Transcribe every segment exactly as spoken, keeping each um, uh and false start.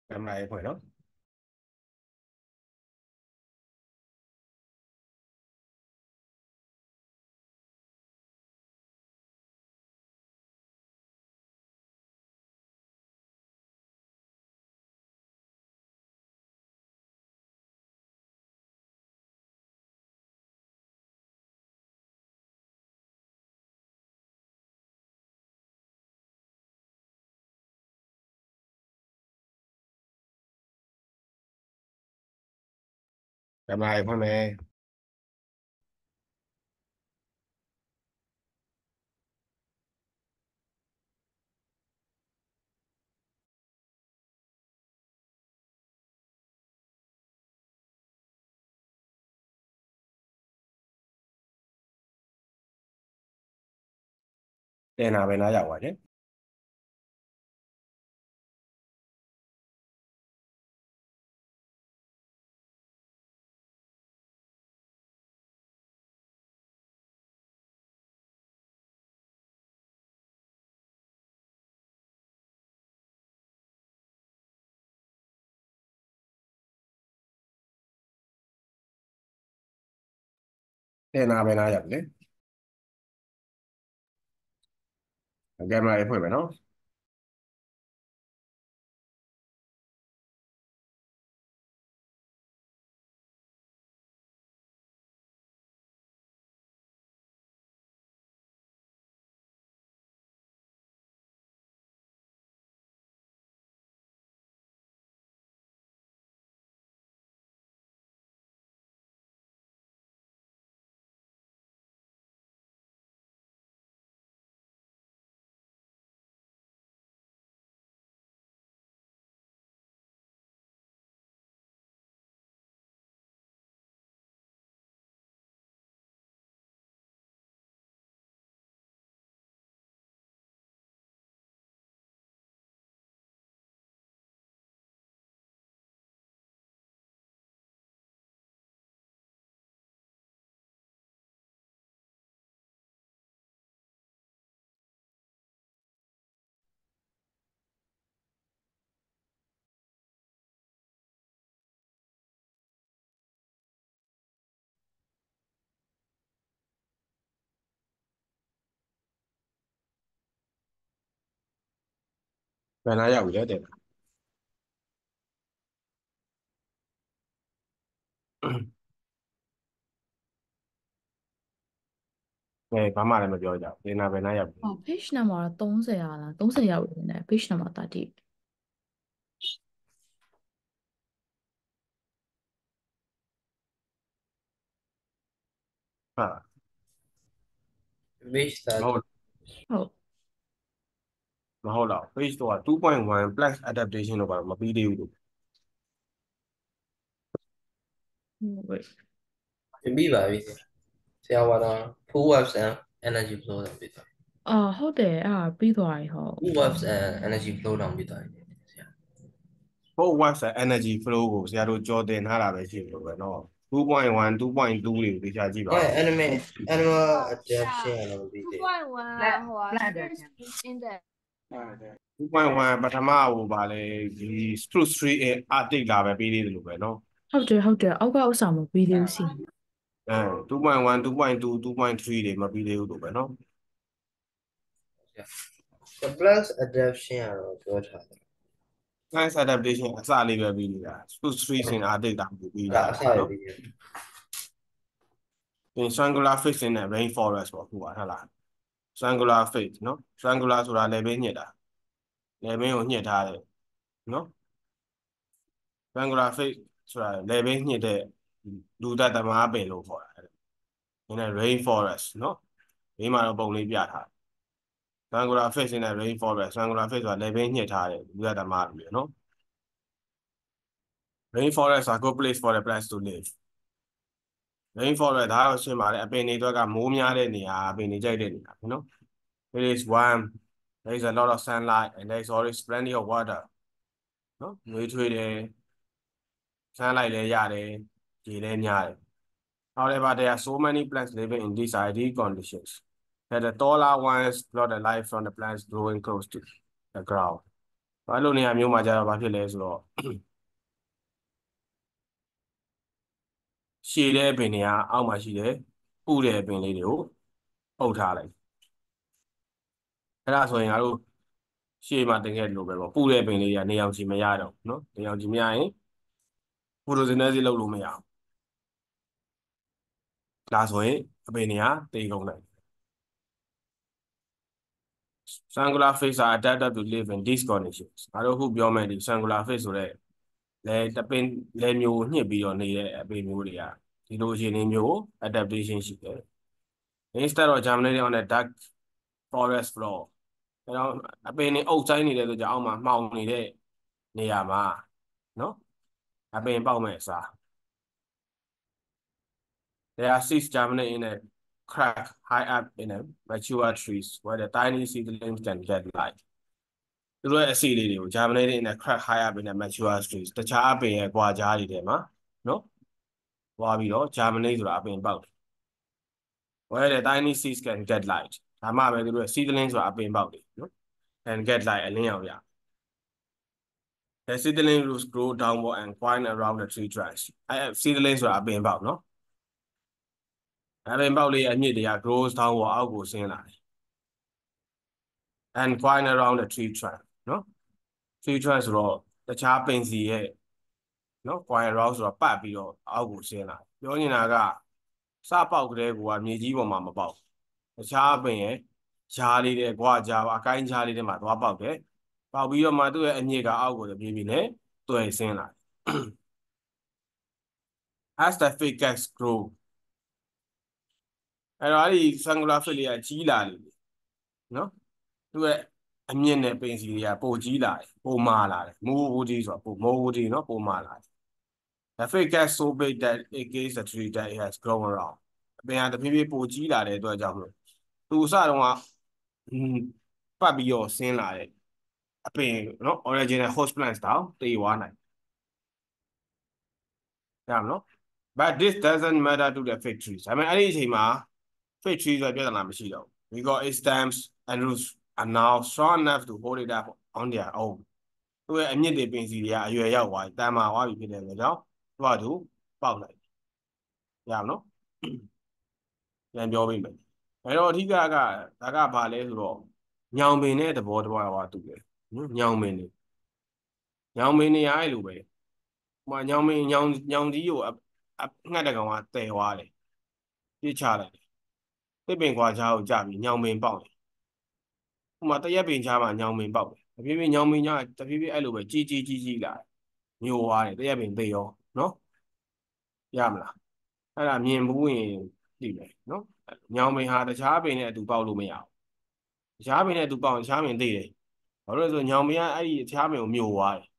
Em này phải đó. Em này phải mẹ. Đây nào bên nó giàu quá chứ. Đây nào bên nó giàu chứ. Em này phải mẹ nó. Bên nó giàu chứ tiền. Này có mà là một giờ giàu. Đây nào bên nó giàu. 어, 페이지 넘어라 똥새야라 똥새야 우리네 페이지 넘어다 디 À, Which mà that hồi 어, mà hồi đó. Page to two point one plus adaptation of mà video được. 왜? can be by see our full waves and energy flow down bit. 아, 허대, 아, 비도아이, 허. Full waves and energy flow down bit. Full watt energy flow ကိုဆရာတို့ကြော်တင်ထားတာပဲရှိလို့ပဲเนาะtwo point one two point two တွေကိုသိချကြည့်ပါ Oh, ဦး anime animal adaptation Yeah. and bit. two point one 啊，好啊，是 in the two point one ပထမဟိုဗာလေဒီ spruce tree အ arctic လာပဲပြီးသေးတယ်လို့ပဲเนาะဟုတ်တယ်ဟုတ်တယ်အောက်ကဥစ္စာမပြီးသေးဘူးစီအဲ two point one two point two two point three တွေမပြီးသေးဘူးလို့ပဲเนาะ Yeah. The plus adaptation and what happened? science adaptation အစလေးပဲပြီးနေတာ spruce tree စင် arctic တာပြီးပြီးတာ That's how it เนาะ is. ဒီ triangular face နဲ့ rainforest ပေါ့ခုပါဟုတ်လား triangular face เนาะ triangular ဆိုတာလည်းပဲညှစ်တာ level ကိုညှစ်ထားတယ်เนาะ triangular face ဆိုတာ level ညှစ်တဲ့လူသက်သမားပင်လို့ခေါ်တာဒီနေ့ rainforest เนาะဒီမှာတော့ပုံလေးပြထား triangular face နဲ့ rainforest triangular face ဆိုတာ level ညှစ်ထားတယ်လူသက်သမားတွေเนาะ rainforest ဆိုတာ good place for the plants to live rainforest ဒါတော့ရှင်းပါတယ်အပင်တွေအတွက်ကမိုးများတဲ့နေရာအပင်တွေကြိုက်တဲ့နေရာเนาะ it is warm there is a lot of sunlight and there is always plenty of water เนาะနှွေးထွေးတယ် sunlight လည်းရတယ်ရေလည်းများတယ် however there are so many plants living in these ideal conditions that the taller ones block the light from the plants growing close to the ground ဘာလို့နေရာမျိုးမှာကြတော့ဘာဖြစ်လဲဆိုတော့ရှည်တဲ့အပင်တွေကအောက်မှာရှိတယ်ပူတဲ့အပင်လေးတွေကိုအုပ်ထားလိုက်အဲ့ဒါဆိုရင်ငါတို့ရှေ့မှာတင်ခဲ့လို့ပဲပေါ့ပူတဲ့ပင်လေးတွေကနေအောင်ကြည့်မရတော့เนาะနေအောင်ကြည့်မရရင် photosynthesis လုပ်လို့မရအောင်ဒါဆိုရင်အပင်တွေကတိတ်ကုန်တယ် Singular fish are adapted to live in these conditions ငါတို့အခုပြောမယ်ဒီ singular fish ဆိုတဲ့လေတပင်လေမျိုးညှစ်ပြီးတော့နေတဲ့အပင်မျိုးတွေကဒီလိုအခြေအနေမျိုး adaptation ရှိတယ် instead of germinating on a dark forest floor အဲတော့အပင်တွေအုပ်ဆိုင်နေတယ်ဆိုကြအောက်မှာမှောင်နေတဲ့နေရာမှာနော်အပင်ပေါက်မဲ့အစား There are seeds germinate in a crack high up in a mature trees where the tiny seedlings can get light သူတို့ရဲ့အစီလေးတွေကို germinate in a crack high up in a mature trees တခြားအပင်ရဲ့ကွာကြားတွေထဲမှာနော်သွားပြီးတော့ germinate ဆိုတာအပင်ပေါက်တယ် where the tiny seeds can get light ဒါမှပဲသူတို့ရဲ့ seedling ဆိုတာအပင်ပေါက်တယ်နော် and get light အလင်းရောင်ရ The seedling roots grow downward and twine around the tree trunks အဲ seedling ဆိုတာအပင်ပေါက်နော်အပင်ပေါက်လေးရဲ့အမြစ်တွေက grows downward အောက်ကိုဆင်းလာတယ် and twine around the tree trunk နော် tree trunk ဆိုတော့တခြားပင်စီရဲ့နော် twine around ဆိုတော့ပတ်ပြီးတော့အောက်ကိုဆင်းလာတယ်ပြောနေတာကစပေါက်ကလေးကမြေကြီးပေါ်မှာမပေါက်တခြားပင်ရဲ့ဂျားလေးတွေကွာဂျားအကိုင်းဂျားလေးတွေမှာသွားပေါက်တယ်ပေါက်ပြီးတော့မှသူ့ရဲ့အမြစ်ကအောက်ကိုပြေးပြီးနဲ့တွယ်ဆင်းလာတယ် as the ficus grow အဲ့တော့အဲ့ဒီ singular fish လေးကကြီးလာတယ်နော်သူ့ရဲ့အမြင့်နဲ့ပင်စီတွေကပိုကြီးလာတယ်ပိုမာလာတယ်မိုးဝူဒီဆိုတော့ပိုမိုးဝူဒီနော်ပိုမာလာတယ် the ficus so big that it gains the tree that it has grown around အပင်ကတဖြည်းဖြည်းပိုကြီးလာတဲ့အတွက်ကြောင့်မလို့သူအစတုန်းကပတ်ပြီးတော့ဆင်းလာတဲ့အပင်နော် original host plants တောင်တေသွားနိုင်ရမလို့ but this doesn't matter to the fig trees ဒါပေမဲ့အဲ့ဒီအချိန်မှာ fig trees ဆိုပြဿနာမရှိတော့ဘူး because its stems and roots are now strong enough to hold it up on their own သူရဲ့အမြင့်တွေပင်စီတွေကအရွယ်ရောက်သွားပြီတန်မာသွားပြီဖြစ်တဲ့အတွက်ကြောင့်သူကသူပေါက်လိုက်ရမလို့ပြန်ပြောပေးမယ်အဲ့တော့အဓိကကဒါကဘာလဲဆိုတော့ညောင်ပင်နဲ့သဘောတဘာဝတူတယ်နော်ညောင်ပင်နေညောင်ပင်နေရအဲ့လိုပဲဟိုမှာညောင်ပင်ညောင်ညောင်ကြီးကိုငှက်တကောင်ကတည်သွားတယ်ပြစ်ချလိုက်တယ်တစ်ပင်ခွာချားကိုကြပြီးညောင်ပင်ပေါက်တယ်ဟိုမှာတရက်ပင်ချားမှာညောင်ပင်ပေါက်တယ်တဖြည်းဖြည်းညောင်ပင်ညတဖြည်းဖြည်းအဲ့လိုပဲကြီးကြီးကြီးကြီးလာမျိုးသွားတယ်တရက်ပင်သေရောနော်ရမလားအဲ့ဒါမြင်ဘူးရင်သိမယ်နော်ညောင်ပင်ဟာတခြားပင်နဲ့အတူပေါက်လို့မရဘူးတခြားပင်နဲ့အတူပေါက်ရင်တခြားပင်သိတယ်ဘာလို့လဲဆိုညောင်ပင်ကအဲ့ဒီတခြားပင်ကိုမျိုးသွားတယ်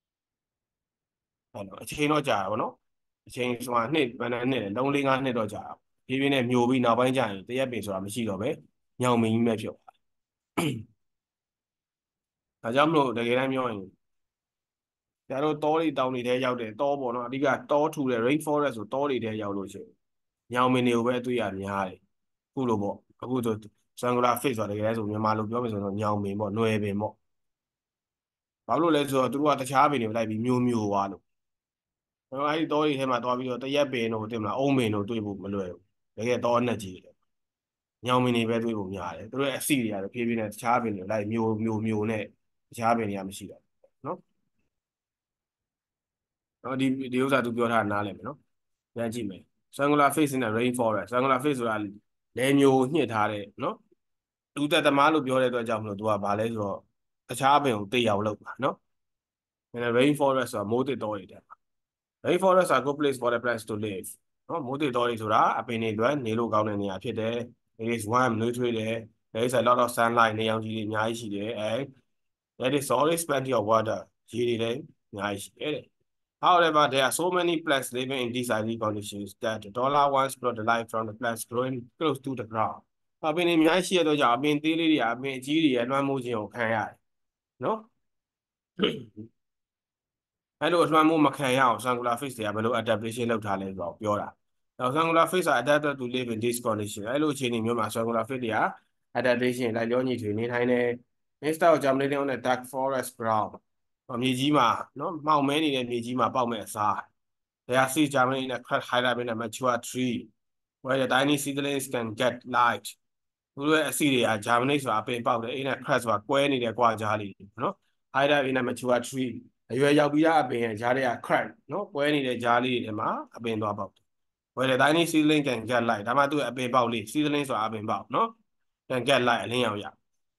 အဲ့တော့အချိန်တော့ကြာတာဗောနော်အချိန်ဆိုတာနှစ်ဘယ်နဲ့နှစ်လဲလုံးလေးငါးနှစ်တော့ကြာတာဖြည်းဖြည်းနဲ့မျိုးပြီးနောက်ပိုင်းကျရင်တရက်ပင်ဆိုတာမရှိတော့ပဲညောင်ပင်ကြီးမဲ့ဖြစ်သွားတယ်ဒါကြောင့်မလို့တကယ်တမ်းပြောရင်ကျတို့တောတွေတောင်တွေထဲရောက်တယ်တောပေါ့နော်အဓိကတောထူတဲ့ rain forest ဆိုတောတွေထဲရောက်လို့ရှိရင်ညောင်ပင်တွေကိုပဲတွေ့ရများတယ်အခုလိုပေါ့အခုဆို singular fish ဆိုတာတကယ်ဆိုမြန်မာလိုပြောမယ်ဆိုတော့ညောင်ပင်ပေါ့ຫນွယ်ပင်ပေါ့ဘာလို့လဲဆိုတော့သူတို့ကတခြားပင်တွေလိုက်ပြီးမျိုးမျိုးသွားလို့အဲ့ဒီတောတွေထဲမှာသွားပြီးတော့တရက်ပင်တို့တင်မလားအုံးပင်တို့တွေ့ဖို့မလွယ်ဘူးတကယ်တောအနက်ကြီးတယ်ညောင်ပင်တွေပဲတွေ့ဖို့များတယ်သူတို့ရဲ့အစီတွေကဖြည်းဖြည်းနဲ့တခြားပင်တွေလိုက်မျိုးမျိုးမျိုးနဲ့တခြားပင်တွေကမရှိတော့နော်နော်ဒီဒီဥစ္စာသူပြောထားတာနားလည်မယ်နော်ပြန်ကြည့်မယ် singular fish in the rainforest singular fish ဆိုတာလဲမျိုးညှစ်ထားတဲ့နော်လူသက်သမားလို့ပြောတဲ့အတွက်ကြောင့်မလို့သူကဘာလဲဆိုတော့တခြားပင်ကိုတေးအောင်လုပ်ပါနော် in the rainforest ဆိုတာမိုးတစ်တောတွေတဲ့ rainforest are good place for the plants to live နော်မိုးတစ်တောတွေဆိုတာအပင်တွေအတွက်နေလို့ကောင်းတဲ့နေရာဖြစ်တယ် it is warm နှွေးထွေးတယ် there is a lot of sunlight နေရောင်ခြည်တွေအများကြီးရှိတယ် and there is always plenty of water ရေတွေလည်းအများကြီးရှိတယ် however there are so many plants living in these ideal conditions that the dollar once brought the life from the plants growing close to the ground အပင်တွေအများကြီးရှိရတော့ကြောင့်အပင်သေးလေးတွေအပင်အကြီးတွေရဲ့လွှမ်းမိုးခြင်းကိုခံရတယ်နော်အဲ့လိုအလွှမ်းမိုးမခံရအောင် singular fish တွေကဘယ်လို adaptation လုပ်ထားလဲဆိုတော့ပြောတာနောက် singular fish are adapted to live in this condition အဲ့လိုအခြေအနေမျိုးမှာ singular fish တွေက adaptation လိုက်လျောညီထွေနေထိုင်တယ် instead of germinating on a dark forest ground မြေကြီးမှာနော်မှောင်မဲနေတဲ့မြေကြီးမှာပေါက်မဲ့အစား they are seeds germinating in a crack higher in a mature tree where the tiny seedlings can get light သူတို့ရဲ့အစီတွေက germinate ဆိုတာအပင်ပေါက်တယ် in a crack ဆိုတာကွဲနေတဲ့ကွာကြားလေးနော် higher in a mature tree အရွယ်ရောက်ပြီးသားအပင်ရဲ့ကြားတွေက crack နော်ကွဲနေတဲ့ကြားလေးတွေမှာအပင်သွားပေါက်တယ် where the tiny seedling can get light ဒါမှသူ့အပင်ပေါက်လေး seedling ဆိုတာအပင်ပေါက်နော် can get light အလင်းရောင်ရ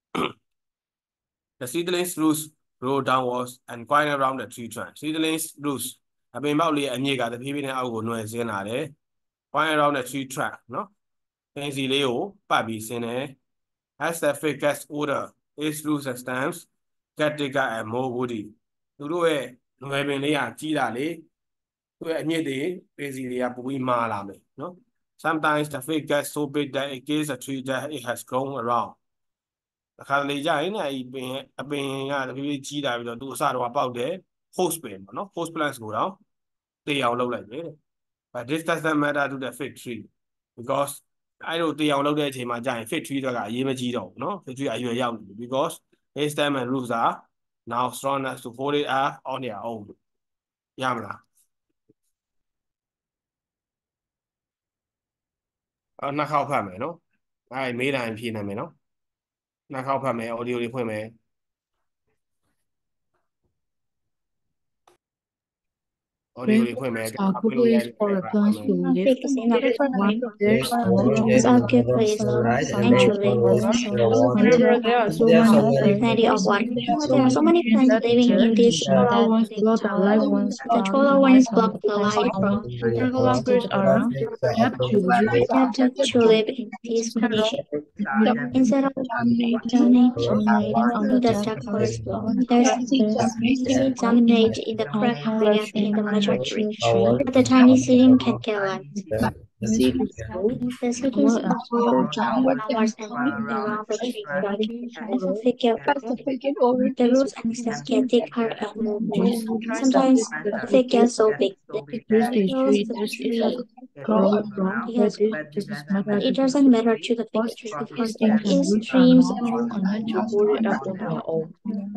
the seedlings roots grow downwards and coil around the tree trunk seedlings roots အပင်ပေါက်လေးအမြစ်ကတဖြည်းဖြည်းနဲ့အောက်ကိုနှွယ်ဆင်းလာတယ် coil around the tree trunk နော်ပင်စီလေးကိုပတ်ပြီးဆင်းတယ် as the fig gets older its roots and stems get thicker and more woody သူတို့ရဲ့နွယ်ပင်လေးကကြီးလာလေသူ့ရဲ့အမြစ်တွေပင်စီတွေကပိုပြီးမာလာမယ်နော် sometimes the fig gets so big that it kills a tree that it has grown around အခါလေကြရင်လည်းအပင်အပင်ကတဖြည်းဖြည်းကြီးလာပြီးတော့သူအစတော့ပေါက်တယ် host ပင်ပေါ့နော် host plants ကိုတော့တေအောင်လုပ်လိုက်တယ် but this doesn't matter to the fig tree because အဲ့လိုတေအောင်လုပ်တဲ့အချိန်မှာကြာရင် fig tree တွေကအရေးမကြီးတော့ဘူးနော် fig tree အရွယ်ရောက်နေပြီ because its stem and roots are now strong enough to hold it up on their own ရမလားအဲ့နှစ်ခေါက်ဖတ်မယ်နော်အဲ့မေးတိုင်းဖြေနိုင်မယ်နော်နှစ်ခေါက်ဖတ်မယ် audio တွေဖွင့်မယ် audio တွေဖွင့်မယ် Are good ways for the plants to live. One, there's a lot of It's a good place to ride and actually when there are so many plenty of water. There are so many plants living in these smaller shallow ones block the light ones. the taller ones block the light from Regular birds are kept to live adapted to live in these conditions. Instead of germinating on the dark forest floor, there's seed germinate in the crack higher in the mature tree. But the tiny seedling can get light. the seed is full. The seedlings grow downwards and around the tree trunk. As the fig get older, the roots and stems get thicker and more woody. Sometimes the fig gets so big that it Use the fills tree. the This is tree. a grow ground, but Yes, this does not but matter. it doesn't matter to the fig tree because These things and its roots are streams not strong enough to hold it up on their own.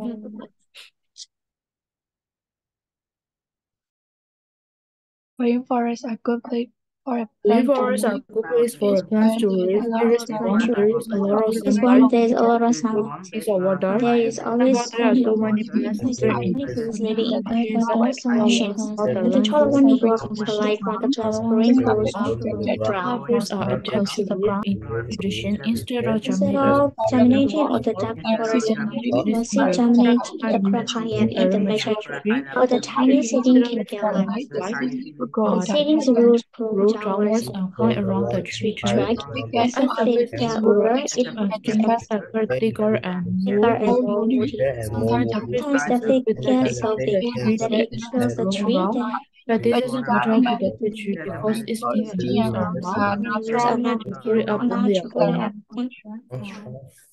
Rainforests are good place for a plant to Rainforests are live. good place for plants to live. There is one, there is a lot of This one, sunlight, there's a lot of sunlight. piece of water. There is always But there are so many plants there living many in plants living in conditions forest conditions. of the The taller land. one blocks the light from the plant's growing close to the ground. Flowers are adapted to live in conditions instead of Instead germinating. of germinating on the dark forest floor, the seed germinates in the crack higher in the mature tree, where the tiny seedling can get light. The seedling's roots grow Grow downwards downwards and fly around the tree trunk. as the fig get older, it gets thicker, thicker, and thicker more and more woody. Sometimes the fig Sometimes the fig gets so big that it fills the tree. But this doesn't matter to the fig tree because its leaves and roots are not strong enough to hold it up on their own.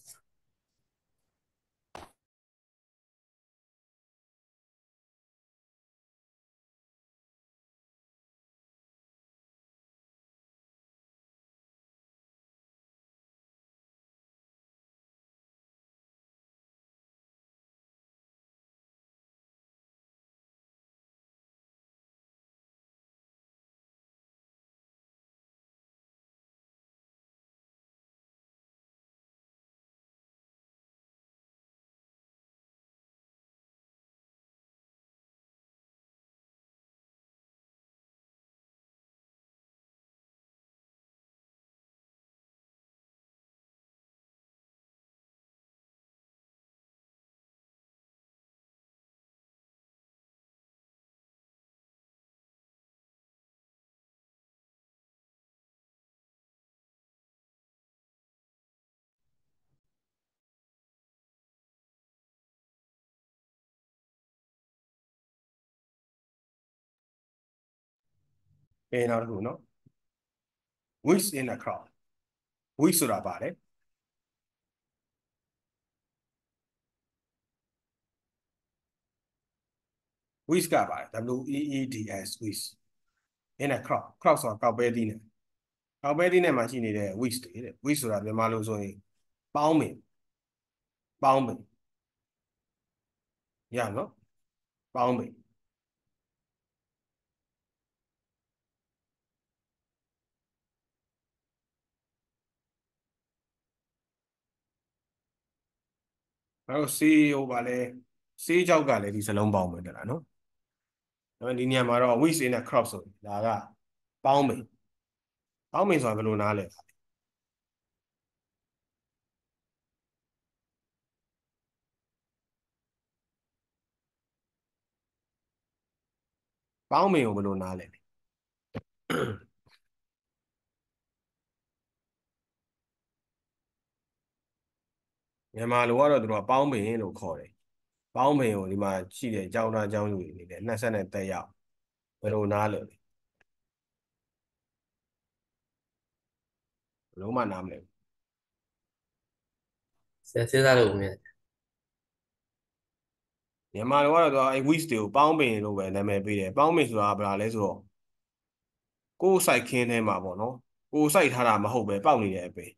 Okay, now who no? Weeds in a crop. Weedsဆိုတာပါတယ်weeds ကပါတယ် W E E D S weeds in a crop crop ဆိုတာကောက်ပဲသီးနဲ့ကောက်ပဲသီးနဲ့မှာရှိနေတဲ့ weeds တွေတဲ့ weeds ဆိုတာမြန်မာလိုဆိုရင်ပေါင်းပင်ပေါင်းပင်ရနော်ပေါင်းပင်အဲ့တော့ C ဟိုပါလဲ C ကြောက်ကလည်းဒီစလုံးပေါင်းမယ်တဲ့လားနော်အဲ့ဒီနေရာမှာတော့ with in a crop ဆိုဒါကပေါင်းပင်ပေါင်းပင်ဆိုတာဘယ်လိုနားလဲပေါင်းပင်ကိုဘယ်လိုနားလဲမြန်မာလိုကတော့သူတို့ကပေါင်းပင်လို့ခေါ်တယ်ပေါင်းပင်ကိုဒီမှာရှိတဲ့အကြောင်းသားအကြောင်းလူတွေနေတယ်နှစ်ဆက်နဲ့တက်ရောက်ဘယ်လိုနားလဲဘယ်လိုမှနားမလဲဆက်စစ်သားလို့မြင်မြန်မာလိုကတော့သူကအဲ with တွေကိုပေါင်းပင်လို့ပဲနာမည်ပေးတယ်ပေါင်းပင်ဆိုတာဘာလဲဆိုတော့ကိုယ်စိုက်ခင်းထဲမှာပေါ့နော်ကိုယ်စိုက်ထားတာမဟုတ်ပဲပေါက်နေတဲ့အပင်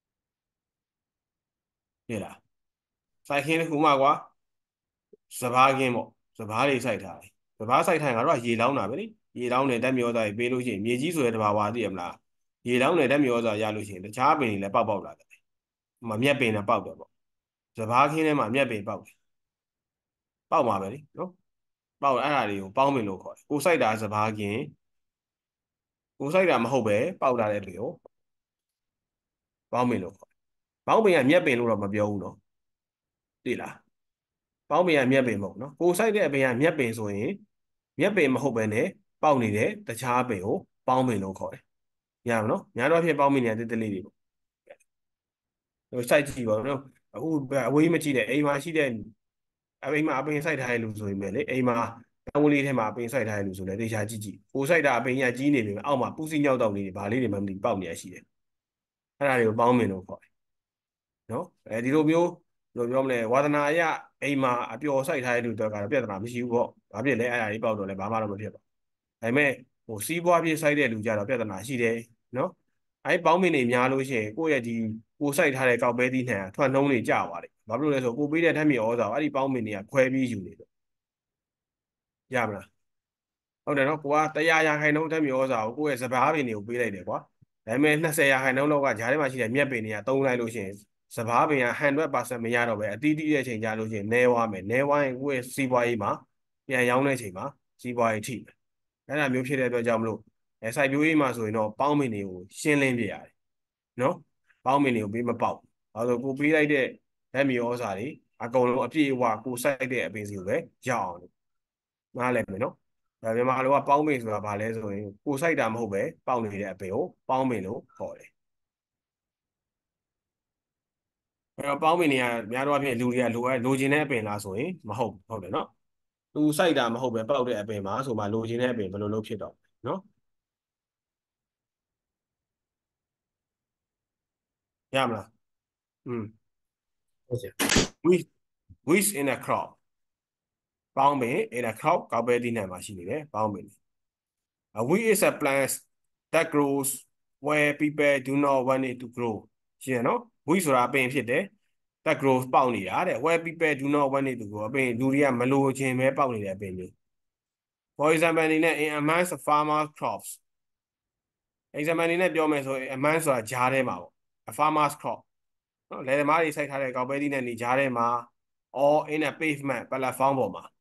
ဟဲ့လားစိုက်ခင်းတစ်ခုမှကွာစဘာခင်းပေါ့စဘာတွေစိုက်ထားတယ်စဘာစိုက်ထားရင်ငါတို့ကရေလောင်းတာပဲလေရေလောင်းတယ်တက်မြေဩဇာတွေပေးလို့ရှိရင်မြေကြီးဆိုတဲ့တဘာဝသိရမလားရေလောင်းတယ်တက်မြေဩဇာရလို့ရှိရင်တခြားပင်တွေလည်းပေါက်ပေါက်လာတယ်မမြက်ပင်လည်းပေါက်တယ်ပေါ့စဘာခင်းထဲမှာမြက်ပင်ပေါက်တယ်ပေါက်မှာပဲလေနော်ပေါက်အဲ့ဒါတွေကိုပေါင်းပင်လို့ခေါ်တယ်ကိုစိုက်တာစဘာခင်းကိုစိုက်တာမဟုတ်ပဲပေါက်လာတဲ့တွေကိုပေါင်းပင်လို့ခေါ်တယ်ပေါင်းပင်ကမြက်ပင်လို့တော့မပြောဘူးနော်သိလားပေါင်းပင်ကမြက်ပင်မဟုတ်နော်ကိုစိုက်တဲ့အပင်ကမြက်ပင်ဆိုရင်မြက်ပင်မဟုတ်ပဲနဲ့ပေါက်နေတဲ့တခြားပင်ကိုပေါင်းပင်လို့ခေါ်တယ်ရပါနော်ညာတော့ဖြစ်ပေါင်းပင်နေတဲ့တလေးတွေပေါ့ဟိုစိုက်ကြည့်ပါနော်အခုအဝေးမကြည့်တဲ့အိမ်မှာရှိတဲ့အိမ်မှာအပင်စိုက်ထားတဲ့လူဆိုရင်ပဲလေအိမ်မှာတောင်းလေးထဲမှာအပင်စိုက်ထားတဲ့လူဆိုလည်းတေချာကြည့်ကြည့်ကိုစိုက်တာအပင်ကြီးကြီးနေပြီအောက်မှာပူစီညောက်တောက်လေးတွေဘာလေးတွေမှမသိပေါက်နေရရှိတယ်အဲ့ဒါတွေကိုပေါင်းပင်လို့ခေါ်တယ်နော်အဲဒီလိုမျိုးဘယ်လိုပြောမလဲဝါသနာအရအိမ်မှာအပျော်စိုက်ထားတဲ့လူတွေကတော့ပြဿနာမရှိဘူးပေါ့ဘာဖြစ်လဲအဲ့ဒါကြီးပေါက်တော့လည်းဘာမှတော့မဖြစ်ပါဘူးဒါပေမဲ့ဟိုစီးပွားပြေးစိုက်တဲ့လူကြတော့ပြဿနာရှိတယ်နော်အဲ့ပေါင်းပင်တွေများလို့ရှိရင်ကိုယ့်ရဲ့ဒီကိုစိုက်ထားတဲ့ကောက်ပဲသီးနှံထွက်နှုံးတွေကျသွားတယ်ဘာဖြစ်လို့လဲဆိုကိုပေးတဲ့ဓာတ်မြေဩဇာကိုအဲ့ဒီပေါင်းပင်တွေကခွဲပြီးယူနေတယ်ရမလားဟုတ်တယ်နော်ကိုကတရားရာခိုင်နှုန်းဓာတ်မြေဩဇာကိုကိုယ့်ရဲ့စဘာပင်တွေကိုပေးလိုက်တယ်ကွာဒါပေမဲ့နှစ်ဆယ်ရာခိုင်နှုန်းလောက်ကဂျားထဲမှာရှိတဲ့မြက်ပင်တွေကသုံးလိုက်လို့ရှိရင်စဘာပင်က one hundred percent မရတော့ပဲအတီးတီးတဲ့ချိန်ကြလို့ရှိရင်နဲဝါမယ်နဲဝါရင်ကိုယ့်ရဲ့စီးပွားရေးမှာပြန်ရောင်းတဲ့ချိန်မှာစီးပွားရေးထိမယ်အဲ့ဒါမျိုးဖြစ်တဲ့အတွက်ကြောင့်မလို့အဲစိုက်ပျိုးရေးမှာဆိုရင်တော့ပေါင်းပင်တွေကိုရှင်းလင်းပြရတယ်နော်ပေါင်းပင်တွေကိုပေးမပေါက်ဘာလို့ကိုပေးလိုက်တဲ့ဓာတ်မြေဩဇာတွေအကုန်လုံးအပြည့်အဝကိုစိုက်တဲ့အပင်စီကိုပဲရောက်အောင်နားလည်မယ်နော်ဒါမြန်မာလိုကပေါင်းပင်ဆိုတာဘာလဲဆိုရင်ကိုစိုက်တာမဟုတ်ပဲပေါက်နေတဲ့အပင်ကိုပေါင်းပင်လို့ခေါ်တယ်အဲ့တော့ပေါင်းပင်တွေကများတော့အဖြစ်လူတွေကလိုအပ်လိုချင်တဲ့အပင်လားဆိုရင်မဟုတ်ဟုတ်တယ်နော်သူစိုက်တာမဟုတ်ပဲပေါက်တဲ့အပင်မှာဆိုမှလိုချင်တဲ့အပင်ဘယ်လိုလုပ်ဖြစ်တော့နော်ရမလားอืมဟုတ်ကဲ့ with with in a crop ပေါင်းပင် in a crop ကောက်ပဲသီးနှံမှာရှိနေတယ်ပေါင်းပင် a wheat is a plant that grows where people do not want it to grow ရှင်းရနော် wheat ဆိုတာအပင်ဖြစ်တယ် that grows ပေါက်နေတာတဲ့ where people do not want it to grow အပင်လူတွေကမလိုချင်ပဲပေါက်နေတဲ့အပင်မျိုး for example အနေနဲ့ in amongst farmer crops example အနေနဲ့ပြောမယ်ဆိုရင် among ဆိုတာဂျားထဲမှာပေါ့ a farmer's crop နော်လယ်သမားတွေစိုက်ထားတဲ့ကောက်ပဲသီးနှံတွေဂျားထဲမှာ or in a pavement platform ပေါ်မှာ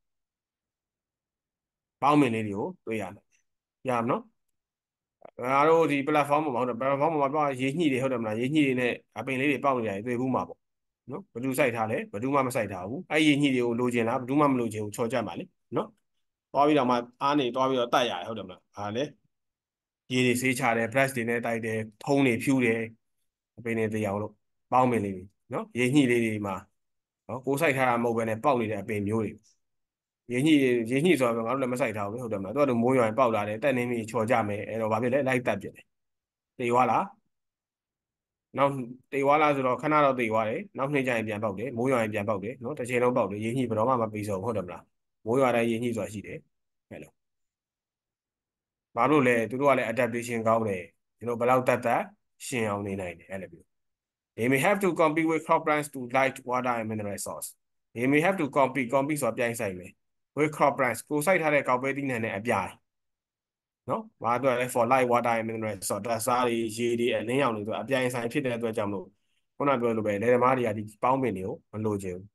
ပေါင်းပင်လေးတွေကိုတွေ့ရမယ်ရမနော်ငါတို့ဒီ platform ပေါ်မှာဟုတ်တယ် platform ပေါ်မှာပြောရေညှိတွေဟုတ်တယ်မလားရေညှိတွေနဲ့အပင်လေးတွေပေါက်နေတယ်တွေ့ဘူးမှာပေါ့နော်ဘယ်သူစိုက်ထားလဲဘယ်သူမှမစိုက်ထားဘူးအဲ့ရေညှိတွေကိုလိုချင်လားဘယ်သူမှမလိုချင်ဘူးချော်ကြမှာလေနော်သွားပြီးတော့မှအားနေသွားပြီးတော့တိုက်ရတယ်ဟုတ်တယ်မလားဟာလေရေတွေဆေးချတယ် brush တွေနဲ့တိုက်တယ်ထုံးတွေဖြူတယ်အပင်တွေတရားလို့ပေါင်းပင်လေးတွေနော်ရေညှိလေးတွေမှာနော်ကိုစိုက်ထားတာမဟုတ်ဘဲနဲ့ပေါက်နေတဲ့အပင်မျိုးတွေရေညှိရေညှိဆိုတော့ငါတို့လည်းမစိုက်ထားဘူးဟုတ်တယ်မလားသူကမိုးရွာရင်ပေါက်လာတယ်တက်နေပြီချော်ကြမယ်အဲ့တော့ဘာဖြစ်လဲလိုက်တက်ပြတယ်တေသွားလားနောက်တေသွားလားဆိုတော့ခဏတော့တေသွားတယ်နောက်နှစ်ကြရင်ပြန်ပေါက်တယ်မိုးရွာရင်ပြန်ပေါက်တယ်နော်တစ်ချိန်လုံးပေါက်တယ်ရေညှိဘယ်တော့မှမပြီးဆုံးဟုတ်တယ်မလားမိုးရွာတိုင်းရေညှိဆိုတာရှိတယ်ဟဲ့လို့ဘာလို့လဲသူတို့ကလည်း adaptation ကောင်းတယ်ကျွန်တော်ဘယ်လောက်တက်တက်ရှင်အောင်နေနိုင်တယ်အဲ့လိုမျိုး they may have to compete with crop plants to light water and mineral resource They may have to compete, compete ဆိုပြိုင်ဆိုင်မယ် with crop plants ကိုစိုက်ထားတဲ့ကောက်ပဲသီးနှံနဲ့အပြိုင်နော်ဘာအတွက်လဲ for light water and mineral ဆိုတော့စားတွေရေတွေအလင်းရောင်တွေဆိုအပြိုင်ဆိုင်ဖြစ်တဲ့အတွက်ကြောင့်မလို့ခုနပြောလိုပဲလယ်သမားတွေကဒီပေါင်းပင်တွေကိုမလိုချင်ဘူး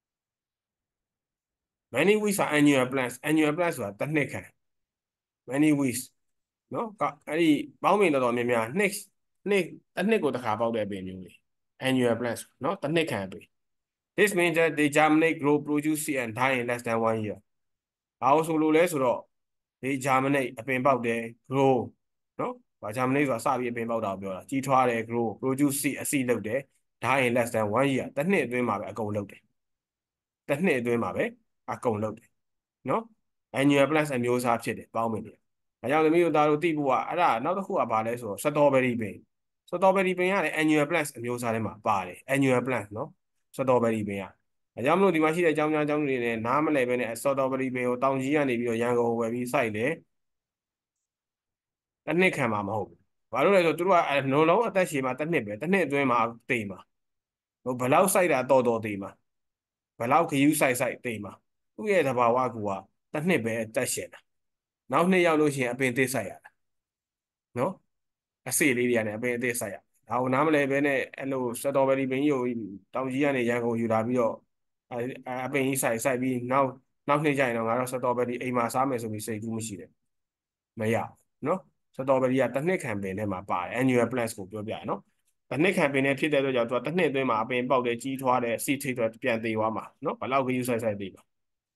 many weeds are annual plants annual plants ဆိုတာတစ်နှစ်ခံ many weeds နော်အဲ့ဒီပေါင်းပင်တော်တော်များများနှစ်နှစ်တစ်နှစ်ကိုတစ်ခါပေါက်တဲ့ပင်မျိုးတွေ annual plants နော်တစ်နှစ်ခံပင် this means that they germinate grow produce seed and die in less than one year ဘာလို့ဆိုလို့လဲဆိုတော့ they germinate အပင်ပေါက်တယ် grow နော်ဘာ germinate ဆိုတာစပြီးအပင်ပေါက်တာကိုပြောတာကြီးထွားတယ် grow produce seed အစီလုပ်တယ် die in less than one year တစ်နှစ်အတွင်းမှာပဲအကုန်လုပ်တယ်တစ်နှစ်အတွင်းမှာပဲအကုန်လုပ်တယ်နော် annual plants အမျိုးအစားဖြစ်တယ်ပေါင်းပင်တွေဒါကြောင့်သမီးတို့သားတို့သိဖို့ကအဲ့ဒါနောက်တစ်ခုကဘာလဲဆိုတော့ strawberry ပင် strawberry ပင်ကလည်း annual plants အမျိုးအစားထဲမှာပါတယ် annual plants နော် strawberry ပင်ကအဲကြောင့်မလို့ဒီမှာရှိတဲ့အကြောင်းများအကြောင်းတွေနဲ့နားမလည်ပဲနဲ့ strawberry ပင်ကိုတောင်ကြီးကနေပြီးတော့ရန်ကုန်ဝယ်ပြီးစိုက်တယ်တစ်နှစ်ခံမှာမဟုတ်ဘူးဘာလို့လဲဆိုတော့သူတို့ကလုံးလုံးအသက်ရှည်မှာတစ်နှစ်ပဲတစ်နှစ်အတွင်းမှာတိမ်မှာဟိုဘလောက်စိုက်တာတော်တော်တိမ်မှာဘလောက်ခယူးစိုက်စိုက်တိမ်မှာသူ့ရဲ့သဘာဝကူကတစ်နှစ်ပဲအသက်ရှင်တာနောက်နှစ်ရောက်လို့ရှိရင်အပင်သစ်စိုက်ရတာနော်အစေလေးတွေကနေအပင်အသစ်စိုက်ရဒါကိုနားမလဲပဲနဲ့အဲ့လိုစတော်ဘယ်ရီပင်ကြီးကိုတောင်ကြီးကနေရန်ကုန်ယူလာပြီးတော့အပင်ကြီးစိုက်စိုက်ပြီးနောက်နောက်နှစ်ကျရင်တော့ငါတော့စတော်ဘယ်ရီအိမ်မှာစားမယ်ဆိုပြီးစိတ်ကူးမရှိတယ်မရနော်စတော်ဘယ်ရီကတစ်နှစ်ခံပင်ထဲမှာပါတယ် annual plants ကိုပြောပြရနော်တစ်နှစ်ခံပင်နဲ့ဖြစ်တဲ့အတွက်ကြောင့်သူကတစ်နှစ်အတွင်းမှာအပင်ပေါက်တယ်ကြီးထွားတယ်စီထိတ်တော့ပြန်သေးသွားမှာနော်ဘလောက်ကယူဆိုင်ဆိုင်သေးပါ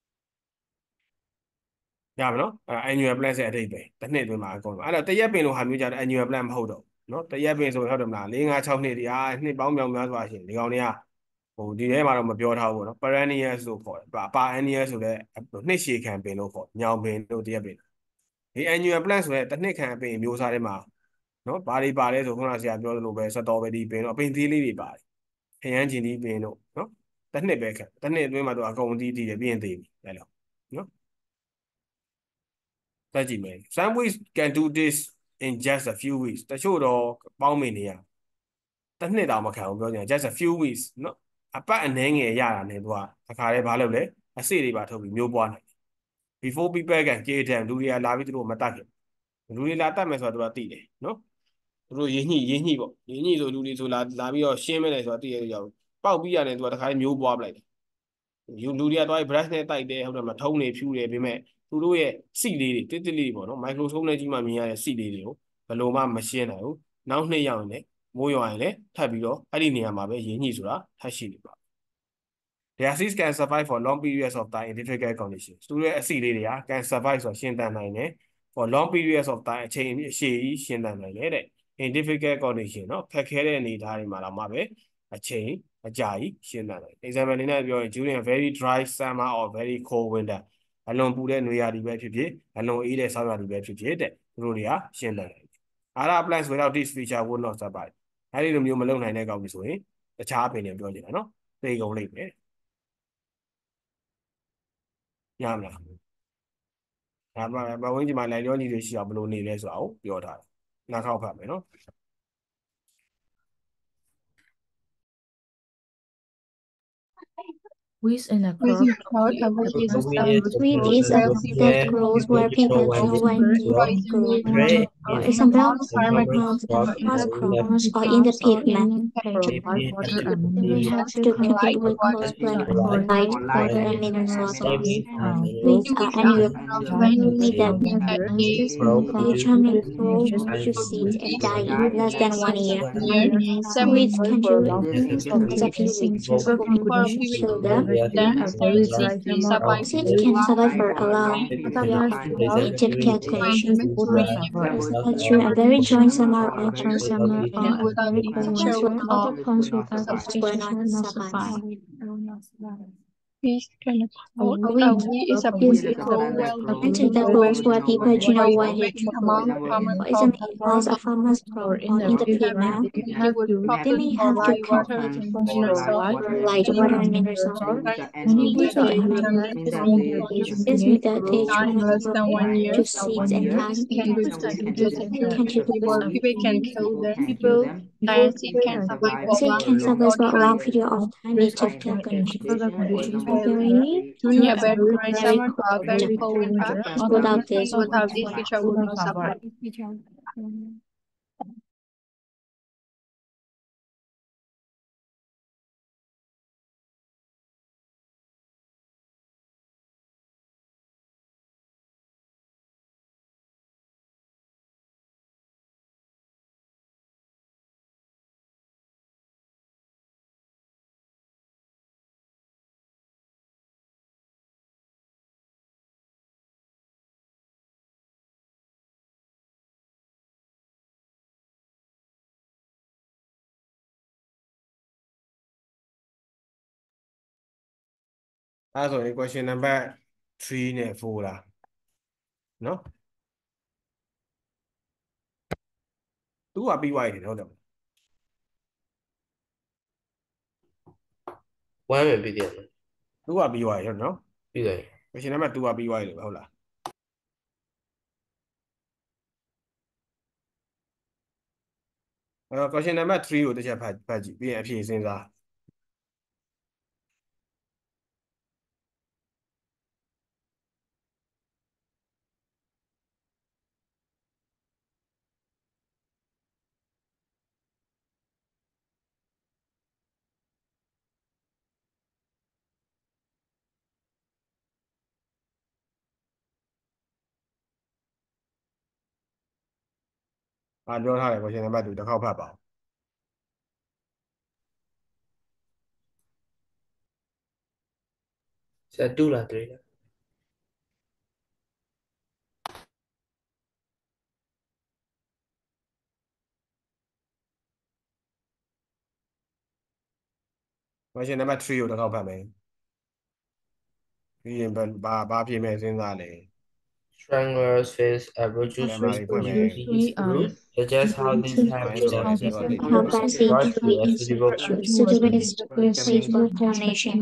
ရပါနော်အဲ annual plan ရဲ့အဓိပ္ပာယ်တစ်နှစ်အတွင်းမှာအကုန်လုံးအဲ့တော့တရက်ပင်လိုဟာမျိုးကြတော့ annual plan မဟုတ်တော့နော်တရက်ပင်ဆိုဟုတ်တယ်မလား၄ ၅ ၆နှစ်ဒီအားနှစ်ပေါင်းမြောင်များစွာရှင်ဒီကောင်တွေကဟိုဒီထဲမှာတော့မပြောထားဘူးနော် perennial လို့ခေါ်တယ် perennial ဆိုတဲ့နှစ်ရှည်ခံပင်လို့ခေါ်ညောင်ပင်တို့တရက်ပင်ဒီ annual plan ဆိုတဲ့တစ်နှစ်ခံပင်မျိုးစားထဲမှာနော်ဘာတွေပါလဲဆိုခုနကဆရာပြောသလိုပဲစတော်ဘယ်ရီပင်တို့အပင်သေးလေးတွေပါတယ်ခရမ်းချင်ဒီပင်တို့နော်တစ်နှစ်ပဲခံတစ်နှစ်အတွင်းမှာတော့အကုန်တီးတီးတယ်ပြင်သေးပြီအဲ့လိုနော်တက်ကြည့်မယ် some weeks can do this in just a few weeks တချို့တော့ပေါင်းမင်းနေရတစ်နှစ်တောင်မခံဘူးပြောကြတယ် just a few weeks နော်အပတ်အနည်းငယ်ရတာနဲ့သူကအခါလေးဘာလုပ်လဲအစေတွေပါထုတ်ပြီးမျိုးပွားနိုင်တယ် before people can get them လူတွေကလာပြီးသူတို့မတတ်ခင်လူတွေလာတတ်မယ်ဆိုတော့သူကသိတယ်နော်သူတို့ရင်းညှိရင်းညှိပေါ့ရင်းညှိဆိုလူတွေဆိုလာလာပြီးတော့ရှင်းမနေဆိုတော့သိရကြဘူးပေါက်ပြီးရတယ်သူကတခါလေးမျိုးပွားပလိုက်တယ်လူလူတွေကသွားပြီး brush နဲ့တိုက်တယ်ဟုတ်တယ်မထုံးနေဖြူတယ်ပြီးမဲ့သူတို့ရဲ့စီလေးတွေတိတိလေးပေါ့နော် microscope နဲ့ကြည့်မှမြင်ရတဲ့စီလေးတွေကိုဘယ်လိုမှမရှင်းနိုင်ဘူးနောက်နှစ်ရောက်ရင်လည်းမိုးရွာရင်လည်းထပ်ပြီးတော့အဲ့ဒီနေရာမှာပဲရင်းညှိဆိုတာထပ်ရှိနေပါ Their seeds can survive for long periods of time in difficult conditions သူတို့ရဲ့အစီလေးတွေက can survive ဆိုရှင်းတန်နိုင်တယ် for long periods of time အချိန်အရှည်ကြီးရှင်းတန်နိုင်တယ်တဲ့ in difficult condition เนาะခက်ခဲတဲ့အနေအထားတွေမှာတော့မှပဲအချိန်အကြာကြီးရှင်းတန်နိုင် example အနေနဲ့ပြောရင် during a very dry summer or very cold winter အလွန်ပူတဲ့နွေရာသီပဲဖြစ်ဖြစ်အလွန်အေးတဲ့ဆောင်းရာသီပဲဖြစ်ဖြစ်တဲ့သူတို့တွေကရှင်းတန်နိုင် Other plants without this feature would not survive အဲ့ဒီလိုမျိုးမလုပ်နိုင်တဲ့ကောင်ကြီးဆိုရင်တခြားအပင်တွေပြောနေတာเนาะသိကုန်လိမ့်မယ်ရမလားဒါမှမဝင်းကြီးမှာလိုက်ရောညီတွေရှိအောင်ဘယ်လိုနေလဲဆိုတာကိုပြောထားတယ်နားထောင်ဖတ်မယ်เนาะ Weeds in a crop. Wheat is a that grows where people know when to grow. For example, farmers crops or in the pavement. We have to compete with crops like light, water, and mineral sources. Weeds are annual with that determined grow to seed and die in less than one year. Weeds can do exceptional so that seeds can survive for a long period in typical conditions. True, a very dry summer or dry summer or a very cold winter, other plants will not survive. A wheat is a physical into the roles where people do not want it to grow. For example, as a farmer's crop or in the pavement, they may have to compete for light, water, and mineral sources. This means that they grow to seeds and time. People can kill them. Seed can survive Seed can survive for a long period of time in tropical conditions. February to February summer to a very Japan. cold winter. Without this, Without this, future would not survive. That's only question number three and four lah. No? Two are B Y, hold on. One may be the other. Two are B Y, no? Be like, Question number two are B Y, hold on. Uh, question number three ကိုတစ်ချက်ဖတ်ဖတ်ကြည့်ပြီးရင်အဖြေစဉ်းစား အာပြောထားတယ် question number two တစ်ခေါက်ဖတ်ပါဦး is that two or three? question number three ကိုတစ်ခေါက်ဖတ်မယ်ပြီးရင်ဘာဘာဖြေမယ်စဉ်းစားလဲ Stranglers face abruptly root, suggest how these have been How fancy brought to tree a is suitable suitable combination.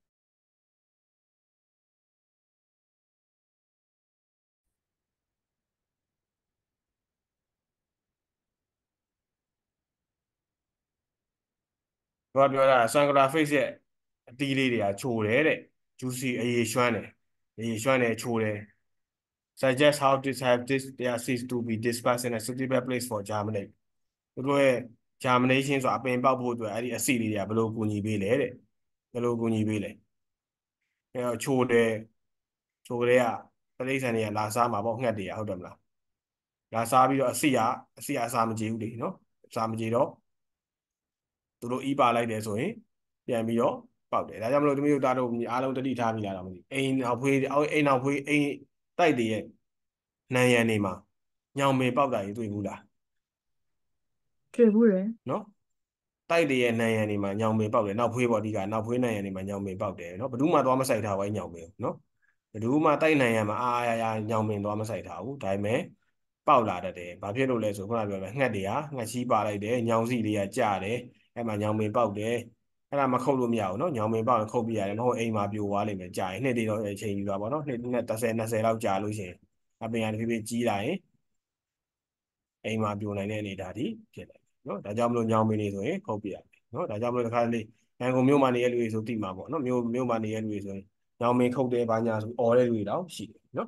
ဘာပြောတာ Sangla face ရဲ့အတီးလေးတွေကချိုတယ်တဲ့ juicy အရေရွှမ်းတယ်အရေရွှမ်းတယ်ချိုတယ် suggest how to have this their seeds to be dispersed in a suitable place for germinate သူတို့ရဲ့ germination ဆိုတာအပင်ပေါက်ဖို့အတွက်အဲ့ဒီအဆီလေးတွေကဘယ်လိုကူညီပေးလဲတဲ့ဘယ်လိုကူညီပေးလဲအဲတော့ချိုတယ်ချိုကလေးကတိရစ္ဆာန်တွေကလာစားမှာပေါ့ငှက်တွေကဟုတ်တယ်မလားလာစားပြီးတော့အဆီကအဆီကအစာမကြေဘူးလေနော်အစာမကြေတော့သူတို့အီးပါလိုက်တယ်ဆိုရင်ပြန်ပြီးတော့ပေါက်တယ်ဒါကြောင့်မလို့တမျိုးသားတို့အားလုံးတတိထားမိလာတော့မသိအိမ်နောက်ဖွေးအိမ်နောက်ဖွေးအိမ်တိုက်တည်းရဲ့နံရံနေမှာညောင်ပင်ပေါက်တာကြီးတွေ့ဘူးလားတွေ့ဘူးတယ်နော်တိုက်တည်းရဲ့နံရံနေမှာညောင်ပင်ပေါက်တယ်နောက်ဖွေးပေါ့ဒီကနောက်ဖွေးနံရံနေမှာညောင်ပင်ပေါက်တယ်နော်ဘယ်သူမှသွားမဆိုင်ထားဘူးအဲ့ညောင်ပင်နော်ဘယ်သူမှတိုက်နံရံမှာအာအာရညောင်ပင်သွားမဆိုင်ထားဘူးဒါပေမဲ့ပေါက်လာတတ်တယ်ဘာဖြစ်လို့လဲဆိုခုနပြောမယ်ငှက်တွေကငှက်ချီးပါလိုက်တယ်ညောင်စီတွေကကျတယ်အဲ့မှာညောင်ပင်ပေါက်တယ်အဲ့ဒါမခုတ်လို့မရဘူးเนาะညောင်ပင်ပေါက်ရင်ခုတ်ပြရတယ်မဟုတ်အိမ်မှာပြိုသွားလိမ့်မယ်ကြာရင်နှစ်တည်းတော့အချိန်ယူတာပေါ့เนาะနှစ်နှစ်တစ်ဆယ်နှစ်ဆယ်လောက်ကြာလို့ရှိရင်အပင်ကတဖြည်းဖြည်းကြီးလာရင်အိမ်မှာပြိုနိုင်တဲ့အနေအထားဒီဖြစ်တယ်เนาะဒါကြောင့်မလို့ညောင်ပင်တွေဆိုရင်ခုတ်ပြရတယ်เนาะဒါကြောင့်မလို့တစ်ခါတလေရန်ကုန်မြို့မှာနေရလူတွေဆိုသိမှာပေါ့เนาะမြို့မြို့မှာနေရလူတွေဆိုရင်ညောင်ပင်ခုတ်တယ်ဘာညာဆိုអော်တဲ့လူတွေတော့ရှိတယ်เนาะ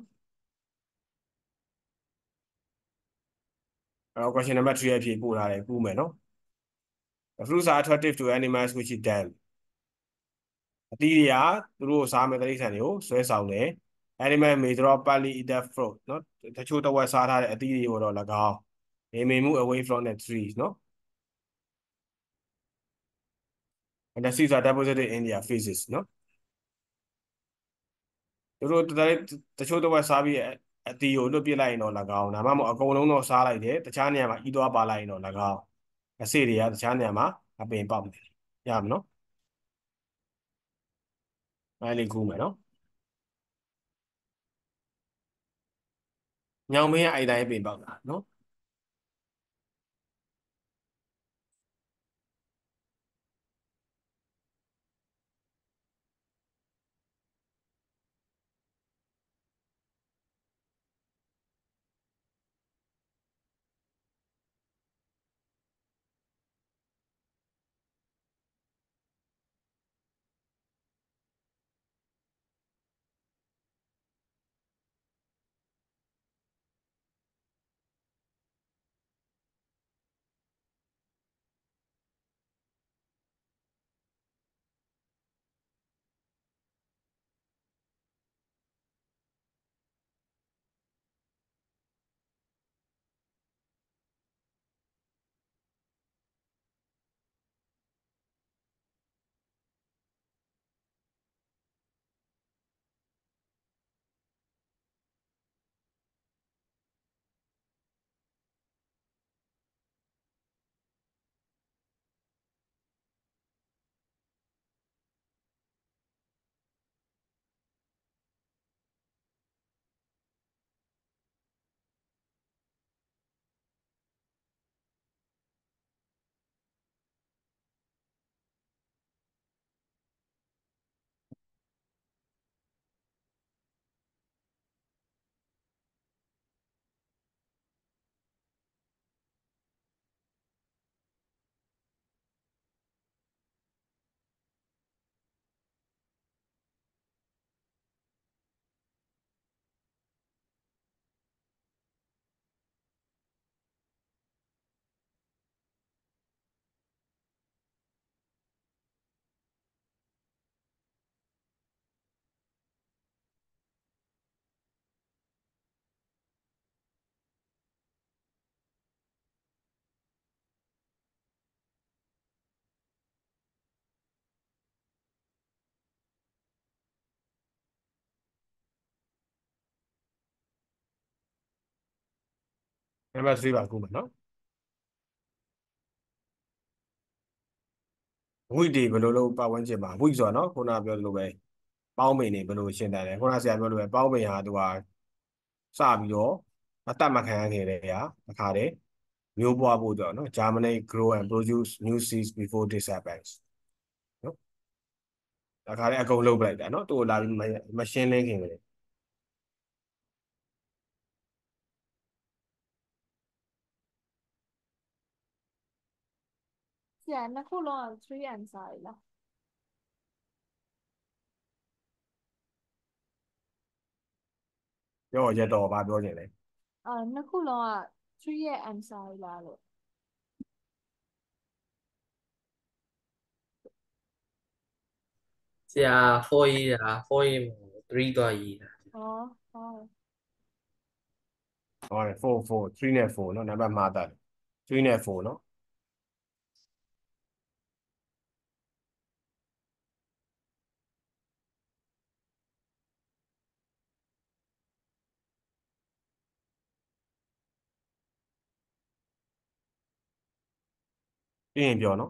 အဲ့တော့ question number three အဖြေပို့ထားတယ်ကူးမယ်เนาะ The fruits are attractive to animals which eat them အတီးတွေကသူတို့စားမဲ့တိရစ္ဆာန်တွေကိုဆွဲဆောင်တယ် animal may draw partly eat the fruit เนาะတချို့တော့ဝက်စားထားတဲ့အတီးတွေကိုတော့၎င်း they may move away from the trees เนาะ and the seeds are deposited in their feces เนาะသူတို့တချို့တော့ဝက်စားပြီးအတီးကိုလွတ်ပစ်လိုက်ရင်တော့၎င်းဒါမှမဟုတ်အကုန်လုံးတော့စားလိုက်တယ်တခြားနေရာမှာဤသွားပါလိုက်ရင်တော့၎င်းအစေတွေကတခြားနေရာမှာအပင်ပေါက်တယ်ရမနော်အဲ့လေးကူးမယ်နော်ညောင်မင်းကအဲ့တိုင်းပင်ပေါက်တာနော် number three ပါခုမယ်နော် ဝိတွေဘယ်လိုလုပ်ပတ်ဝန်းကျင်မှာဝိဆိုတော့နော်ခုနပြောသလိုပဲပေါင်းပင်တွေဘယ်လိုရှင်းတယ်လဲခုနဆရာပြောလို့ပဲပေါင်းပင်ဟာသူကစပြီးတော့အတတ်မခံရခဲ့တဲ့ဟာအခါတည်းမျိုးပွားဖို့တော့နော် germinate grow and produce new seeds before disturbance နော်အခါတည်းအကုန်လုပ်ပလိုက်တာနော်သူ့ကိုလာပြီးမရှင်းလင်းခင်ကလေးဆရာနှစ်ခုလုံးက three answer လေလားပြောရတော့ဘာပြောချင်လဲအာနှစ်ခုလုံးက three ရဲ့ answer လေလားလို့ဆရာ four ရေးတာ four ရေးမှာ three သွားရေးတာဟောဟောဟောတယ် four four three နဲ့ four နော်နံပါတ်မှားတာ three နဲ့ four နော်ပြီးရင်ပြောနော်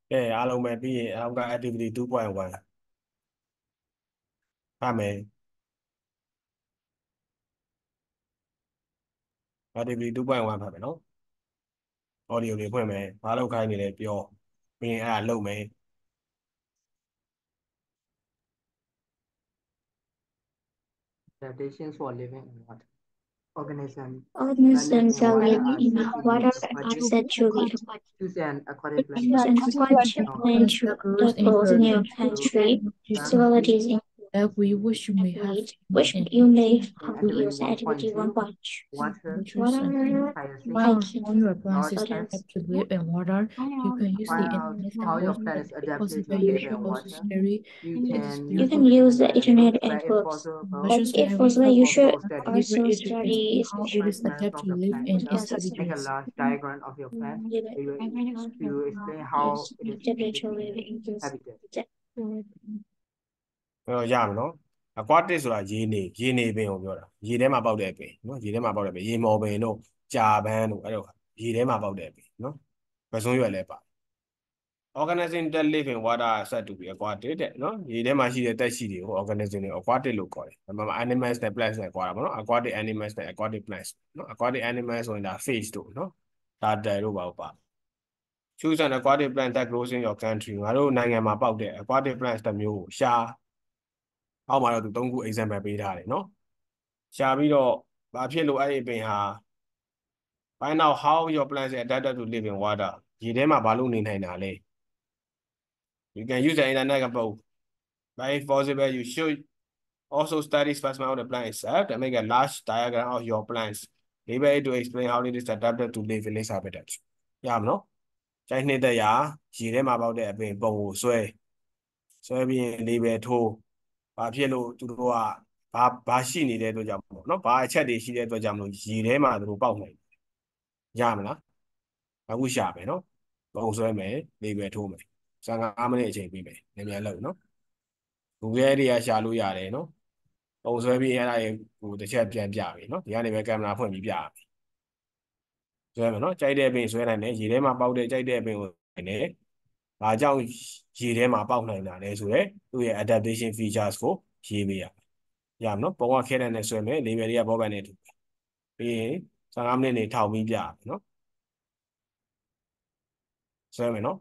Okay, I long maybe I've got activity two point one. How many? Activity two point one ဖတ်မယ်နော် audio လေးဖွင့်မယ်ဘာလို့ခိုင်းနေလဲပြောပြီးရင်အဲ့ဒါလုပ်မယ် Adaptations for living in water. Organisms Organisms that are live living in in water water are are said said to live. choose an aquatic plant. Choose an aquatic plant that grows in your country. Facilities in That we wish you may have which, seen which in you may In have used activity activity one one point two, watch. water waters and Water hyacinth. find hiking. how your plants is Gardens. adapted to live in water. You can use the Find out internet how and your books plant that is adapted to classify live your in water. ecosystem. You It can is You use can the use the internet internet and and books, books. but if But measures possible, if every possible, you you should should also study also deliver it to study explain how it is special adapted of to the live plant. in So its processes make a habitats. large diagram of your plant to explain how it is adapted to in live in this habitat. အဲ့တော့ရမယ်နော် aquatic ဆိုတာရေနေရေနေပင်ကိုပြောတာရေထဲမှာပေါက်တဲ့ပင်နော်ရေထဲမှာပေါက်တဲ့ပင်ရေမော်ပင်တို့ကြာပန်းတို့အဲ့တော့ရေထဲမှာပေါက်တဲ့ပင်နော်ပစွန်းရွက်လည်းပါ organism that live in water are said to be aquatic တဲ့နော်ရေထဲမှာရှိတဲ့တက်ရှိတွေကို organism တွေ aquatic လို့ခေါ်တယ်ဒါမှမဟုတ် animals နဲ့ plants နဲ့ခေါ်တာပေါ့နော် aquatic animals နဲ့ aquatic plants နော် aquatic animals ဆိုရင်ဒါ fish တို့နော် turtle တို့ပါပါ choose an aquatic plant that grows in your country ငါတို့နိုင်ငံမှာပေါက်တဲ့ aquatic plants တစ်မျိုးကိုရှာအောက်မှာတော့သူသုံးခု example ပေးထားတယ်နော်ရှာပြီးတော့ဘာဖြစ်လို့အဲ့ဒီပင်ဟာ find out how your plants are adapted to live in water ရေထဲမှာဘာလို့နေနိုင်တာလဲ you can use the internet and both but if possible you should also study specimen of the plant itself and make a large diagram of your plants label it to explain how it is adapted to live in its habitat ရမနော်ကျိုင်းနှစ်သက်ရာရေထဲမှာပေါက်တဲ့အပင်ပုံကိုဆွဲဆွဲပြီးရင် label ထိုးဘာဖြစ်လို့သူတို့ကဘာဘာရှိနေတဲ့အတွက်ကြောင့်ပေါ့နော်ဘာအချက်တွေရှိတဲ့အတွက်ကြောင့်မလို့ရေထဲမှာသူတို့ပေါက်နိုင်ရမလားအခုရှာမယ်နော်ပုံဆွဲမယ် label ထိုးမယ်ဆယ်ငါးမိနစ်အချိန်ပြီးမယ်နည်းနည်းလောက်နော် Google တွေကရှာလို့ရတယ်နော်ပုံဆွဲပြီးအဲ့ဒါရေဟိုတစ်ချက်ပြန်ပြပြီနော်ဒီကနေပဲကင်မရာဖွင့်ပြီးပြရမယ်ဆွဲမယ်နော်ကြိုက်တဲ့အပင်ဆွဲနိုင်တယ်ရေထဲမှာပေါက်တဲ့ကြိုက်တဲ့အပင်ကိုနိုင်တယ်ဘာကြောင့်ရေထဲမှာပေါက်နိုင်တာလဲဆိုတော့သူ့ရဲ့ adaptation features ကိုရေးပေးရရမယ်နော်ပုံကခဲတဲ့နဲ့ဆွဲမယ် label တွေကဘောပန်နဲ့ထူပြီးရင်ဆယ်ငါးမိနစ်နေထောက်ပြီးပြရမယ်နော်ဆွဲမယ်နော်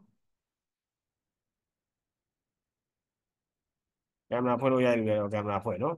ကင်မရာဖွင့်လို့ရပြီတော့ကင်မရာဖွင့်နော်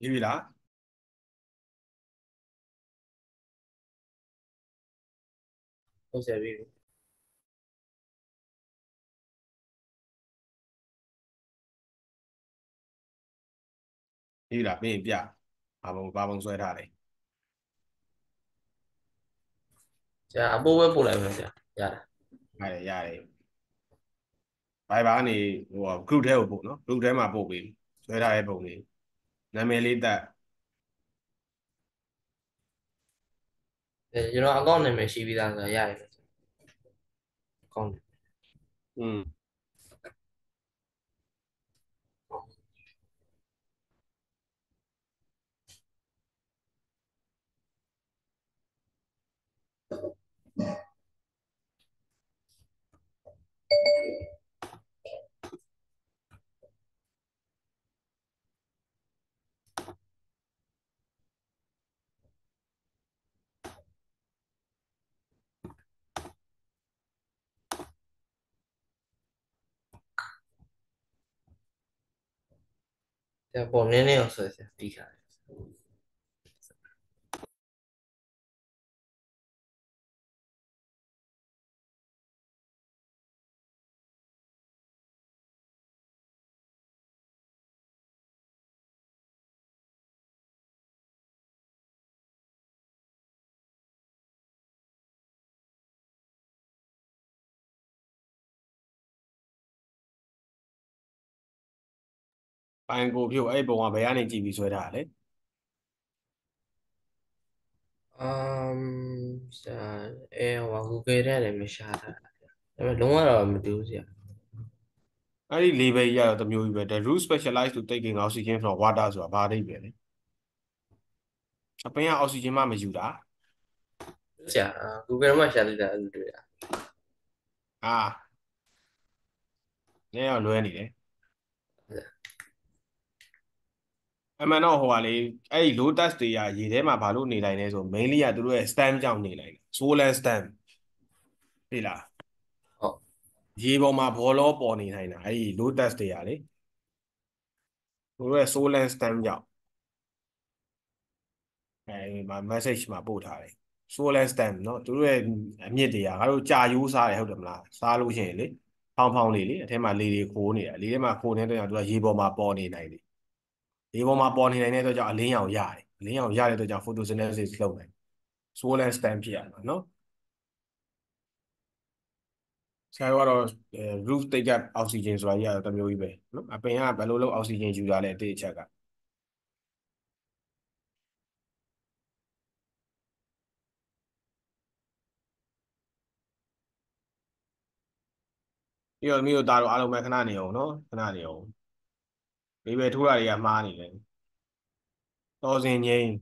ပြီးပြီလားဟုတ်ဆရာပြီးပြီပြီးပြီလားပြီးရင်ပြဘာပုံဘာပုံဆွဲထားလဲဆရာအပိုးပဲပို့လိုက်မယ်ဆရာရတယ်ရတယ်ရတယ်ဘိုင်ဘာကနေဟို group ထဲကိုပို့နော် group ထဲမှာပို့ပြီးဆွဲထားတဲ့ပုံလေးနာမည်လေးတက်ကျွန်တော်အကောင့်နာမည်ရှိပြီးသားဆိုတော့ရတယ်အကောင့်อืมဆရာပေါ်နည်းနည်းအောင်ဆွဲဆရာပြီးခါတယ်ပိုင်ကိုဖြုတ်အဲ့ပုံကဘယ်ကနေကြည့်ပြီးဆွဲထားလဲအမ်ဆရာအဲဟို Google ထဲလည်းမရှာတာဒါပေမဲ့လုံးဝတော့မတူဘူးဆရာအဲ့ဒီ label ကြီးကတော့တစ်မျိုးကြီးပဲ the root specialized to taking oxygen from water ဆိုတာဘာအိဗယ်လဲအပင်ကအောက်ဆီဂျင်မှမယူတာဆရာ Google မှာရှာလိုက်တာအဲ့လိုတွေ့တာအာနည်းတော့လွဲနေတယ်အမှန်တော့ဟိုကလေအဲ့ဒီ low touch တွေကရေထဲမှာဘာလို့နေနိုင်လဲဆို mainly ကသူတို့ရဲ့ stem ကြောင့်နေနိုင်တယ် solar stem သိလားဟုတ်ရေပေါ်မှာဘောလုံးပေါ်နေနိုင်တာအဲ့ဒီ low touch တွေကလေသူတို့ရဲ့ solar stem ကြောင့်အဲဒီမှာ message မှာပို့ထားတယ် solar stem เนาะသူတို့ရဲ့အမြင့်တွေကငါတို့ကြာယိုးစားတယ်ဟုတ်တယ်မလားစားလို့ရှိရင်လေဖောင်းဖောင်းလေးလေအထက်မှာလေတွေခိုးနေတာလေထဲမှာခိုးနေတဲ့အတွက်ကြောင့်သူကရေပေါ်မှာပေါ်နေနိုင်တယ်ရေပေါ်မှာပေါ်နေနိုင်တဲ့အတွက်ကြောင့်အလင်းရောင်ရတယ်အလင်းရောင်ရတဲ့အတွက်ကြောင့် photosynthesis လုပ်နိုင် solar stem ဖြစ်ရမှာเนาะဆရာတို့ကတော့ roof take up oxygen ဆိုတာကြီးကတော့တစ်မျိုးကြီးပဲเนาะအပင်ကဘယ်လိုလုပ် oxygen ယူတာလဲအတိအချက်ကပြီးတော့မြို့သားတို့အားလုံးပဲခဏနေအောင်เนาะခဏနေအောင်ဘေးပဲထိုးတာတွေကမှားနေတယ်တော်စင်ငိမ့်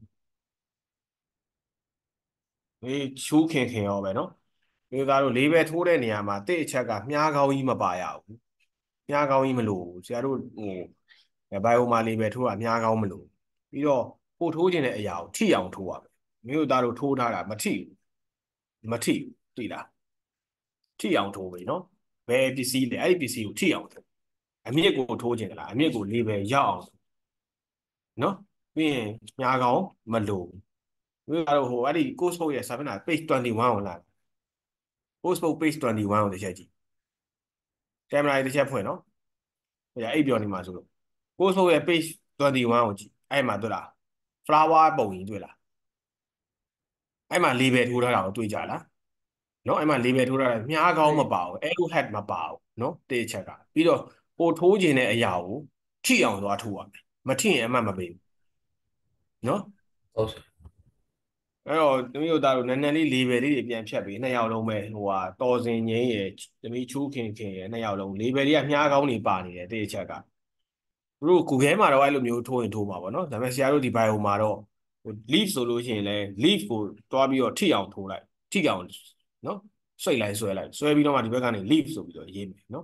ဒီချူးခင်ခင်ရောပဲเนาะမြို့သားတို့လေးပဲထိုးတဲ့နေရာမှာတိအချက်ကမြားကောင်းကြီးမပါရဘူးမြားကောင်းကြီးမလို့ဆရာတို့ဟိုဘိုင်အိုမာလေးပဲထိုးတာမြားကောင်းမလို့ပြီးတော့ပို့ထိုးခြင်းတဲ့အရာကိုထိအောင်ထိုးရမယ်မြို့သားတို့ထိုးထားတာမထိမထိသိလားထိအောင်ထိုးပြီเนาะဘယ်ပစ္စည်းလဲအဲ့ဒီပစ္စည်းကိုထိအောင်ထိုးအမြင့်ကိုထိုးခြင်းလားအမြင့်ကိုလေးပဲရောက်အောင်เนาะပြီးရင်ညာကောင်မလို့မြို့သားတို့ဟိုအဲ့ဒီ course book ရဲ့စာမျက်နှာ page 21ကိုလာ course book page 21ကိုတစ်ချက်ကြည့်ကင်မရာတစ်ချက်ဖွင့်เนาะဟိုအိပ်ပျော်နေမှာဆိုလို့ course book ရဲ့ page 21ကိုကြည့်အဲ့မှာတွေ့လား flower ပုံကြီးတွေ့လားအဲ့မှာ label ထိုးထားတာကိုတွေ့ကြလားเนาะအဲ့မှာ label ထိုးထားတာမြားကောင်းမပါဘူး arrow head မပါဘူးเนาะတိချက်ကပြီးတော့ပို့ထိုးခြင်းတဲ့အရာကိုထိအောင်သွားထိုးရမယ်မထိရင်အမှတ်မပေးဘူးเนาะဟုတ်ဆရာအဲ့တော့သမီးတို့သားတို့နည်းနည်းလေး label လေးတွေပြန်ဖြတ်ပြီးနှစ်ယောက်လုံးပဲဟိုဟာတော်စင်ငိမ့်ရယ်သမီးချူးခင်ခင်ရယ်နှစ်ယောက်လုံး label တွေကမြားကောင်းနေပါနေတယ်တိချက်ကသူတို့ Google မှာတော့အဲ့လိုမျိုးထိုးရင်ထိုးမှာပေါ့နော်ဒါပေမဲ့ဆရာတို့ဒီ bio မှာတော့ဟို leaf ဆိုလို့ရှိရင်လည်း leaf ကိုတွားပြီးတော့ထိအောင်ထိုးလိုက်ထိအောင်နော်ဆွဲလိုက်ဆွဲလိုက်ဆွဲပြီးတော့မှဒီဘက်ကနေ leaf ဆိုပြီးတော့ရေးမယ်နော်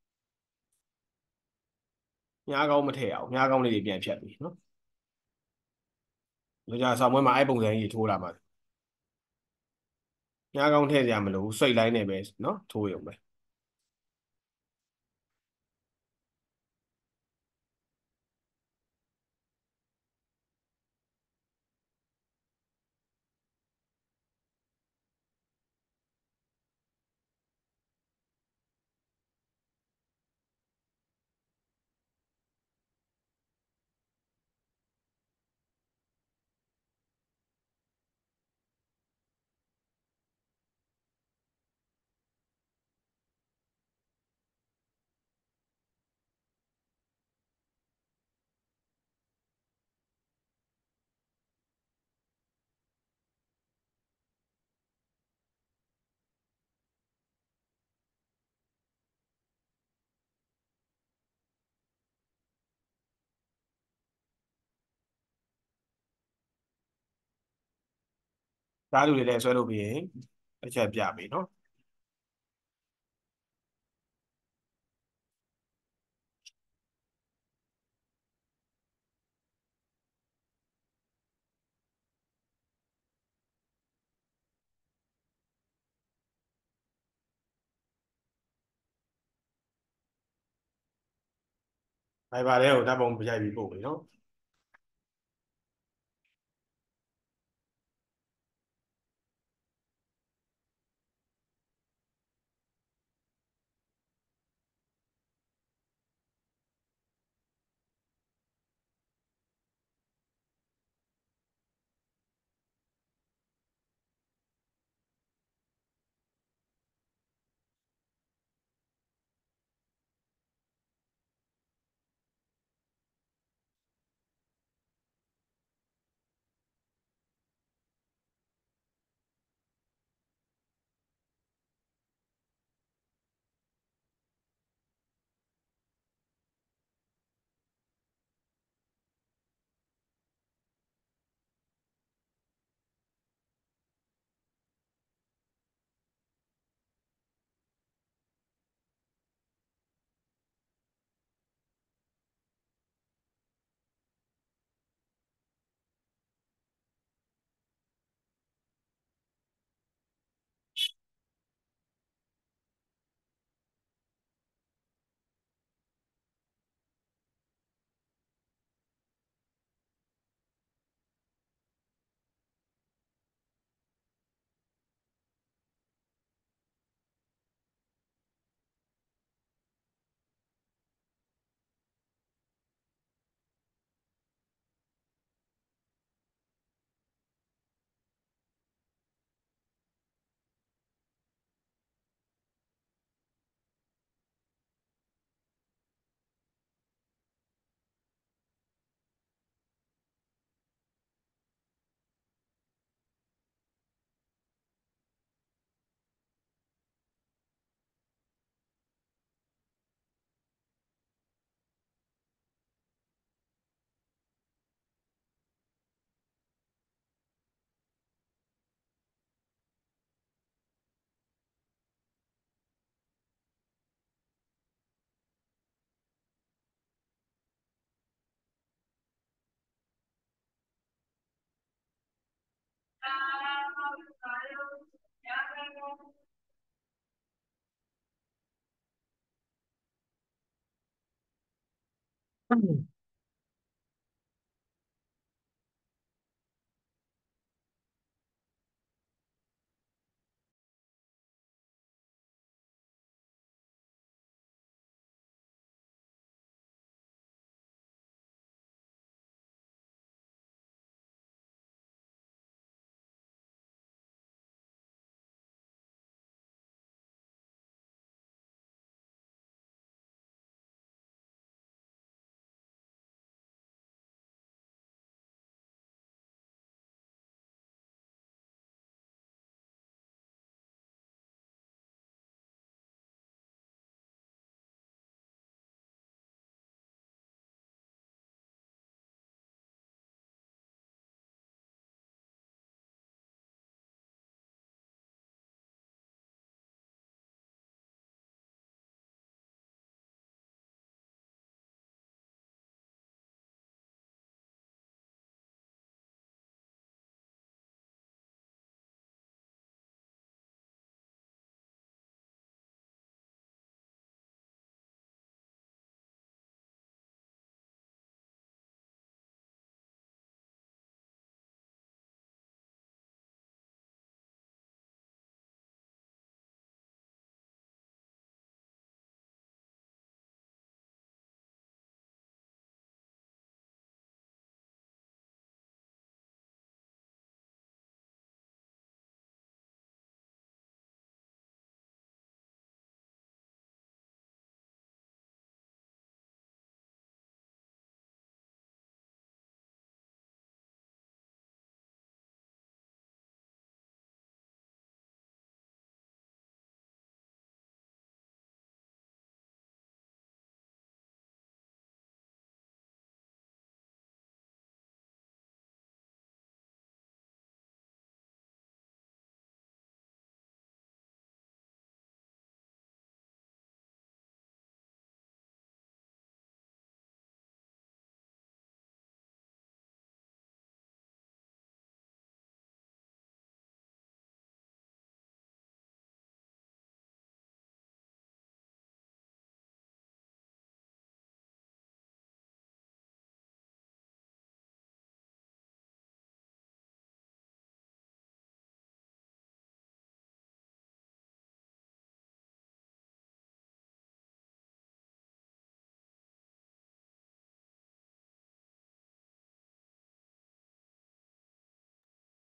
မြားကောင်းမထည့်အောင်မြားကောင်းလေးတွေပြန်ဖြတ်ပြီးနော်ဒါကြဆောင်းပွဲမှာအဲ့ပုံစံကြီးထိုးလာမှာမြားကောင်းထည့်ကြမလို့ဆွဲလိုက်နေပဲနော်ထိုးရုံပဲဒါလူတွေလည်းဆွဲလို့ပြီးရင်တစ်ချက်ပြပြီနော်ဘိုင်ဘာလေးကိုဓာတ်ပုံပြရိုက်ပြီးပို့ပြီနော်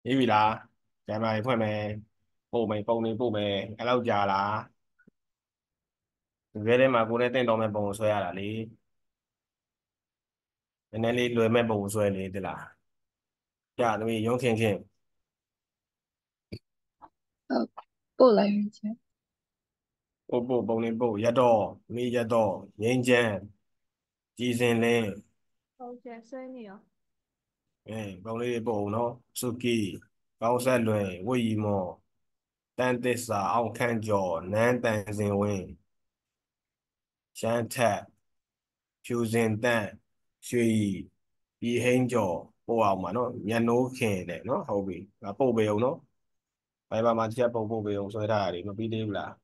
ရေးပြီလားကျန်ပါလေဖွင့်မယ်ပို့မယ်ပုံနေပို့မယ်အဲ့လောက်ကြာလားဒီထဲထဲမှာကိုယ်နဲ့တင့်တော်မဲ့ပုံကိုဆွဲရတာလေနည်းနည်းလေးလွယ်မဲ့ပုံကိုဆွဲလေတလားကြာသမီးရုံးခင်ခင်呃，不来源钱。 ပို့ပို့ပုံနေပို့ရတော့မီးရတော့ငင်းချမ်းကြည်စင်လင်းဟုတ်ကဲ့ဆွဲနေရောအဲပုံလေးတွေပို့နော်စုကီကောင်းဆက်လွင်ဝိရီမော်တန်သစ္စာအောင်ခန့်ကျော်နန်းတန်စင်ဝင်းရှမ်းထက်ဖြူစင်တန့်ရွှေရီပြည်ဟိန်းကျော်ပို့အောင်ပါနော်ညနိုးခင်တဲ့နော်ဟုတ်ပြီငါပို့ပေးအောင်နော်ဘိုင်ဘာမှာချက်ပုံပို့ပေးအောင်ဆွဲထားရတယ်မပြီးသေးဘူးလား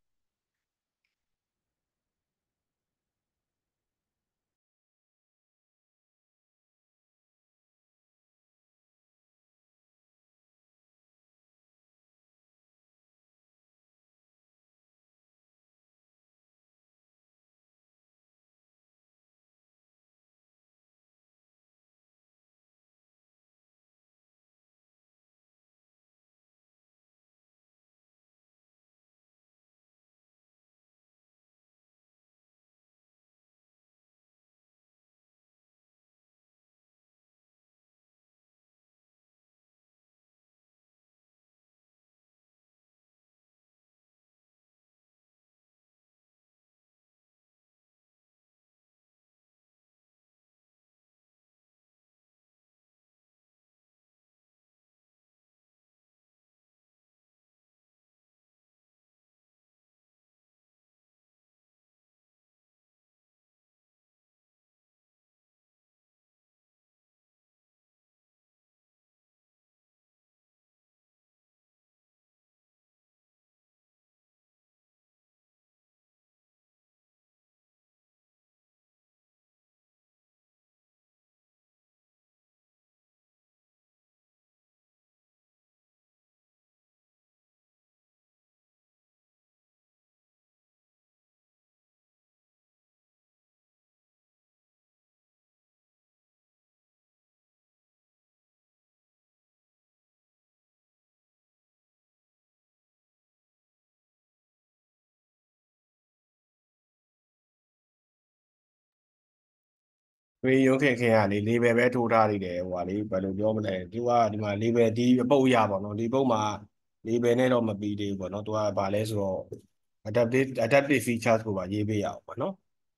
ဝေရုံးခင်ခင်ကလေလေးဘယ်ပဲထိုးထားသေးတယ်ဟိုဟာလေးဘယ်လိုပြောမလဲသူကဒီမှာလေးဘယ်ဒီအပုတ်ရပါတော့ဒီပုတ်မှာလေးဘယ်နဲ့တော့မပြီးသေးဘူးပေါ့နော်သူကဘာလဲဆိုတော့ adaptive adaptive features ကိုပါရေးပေးရအောင်ပေါ့နော်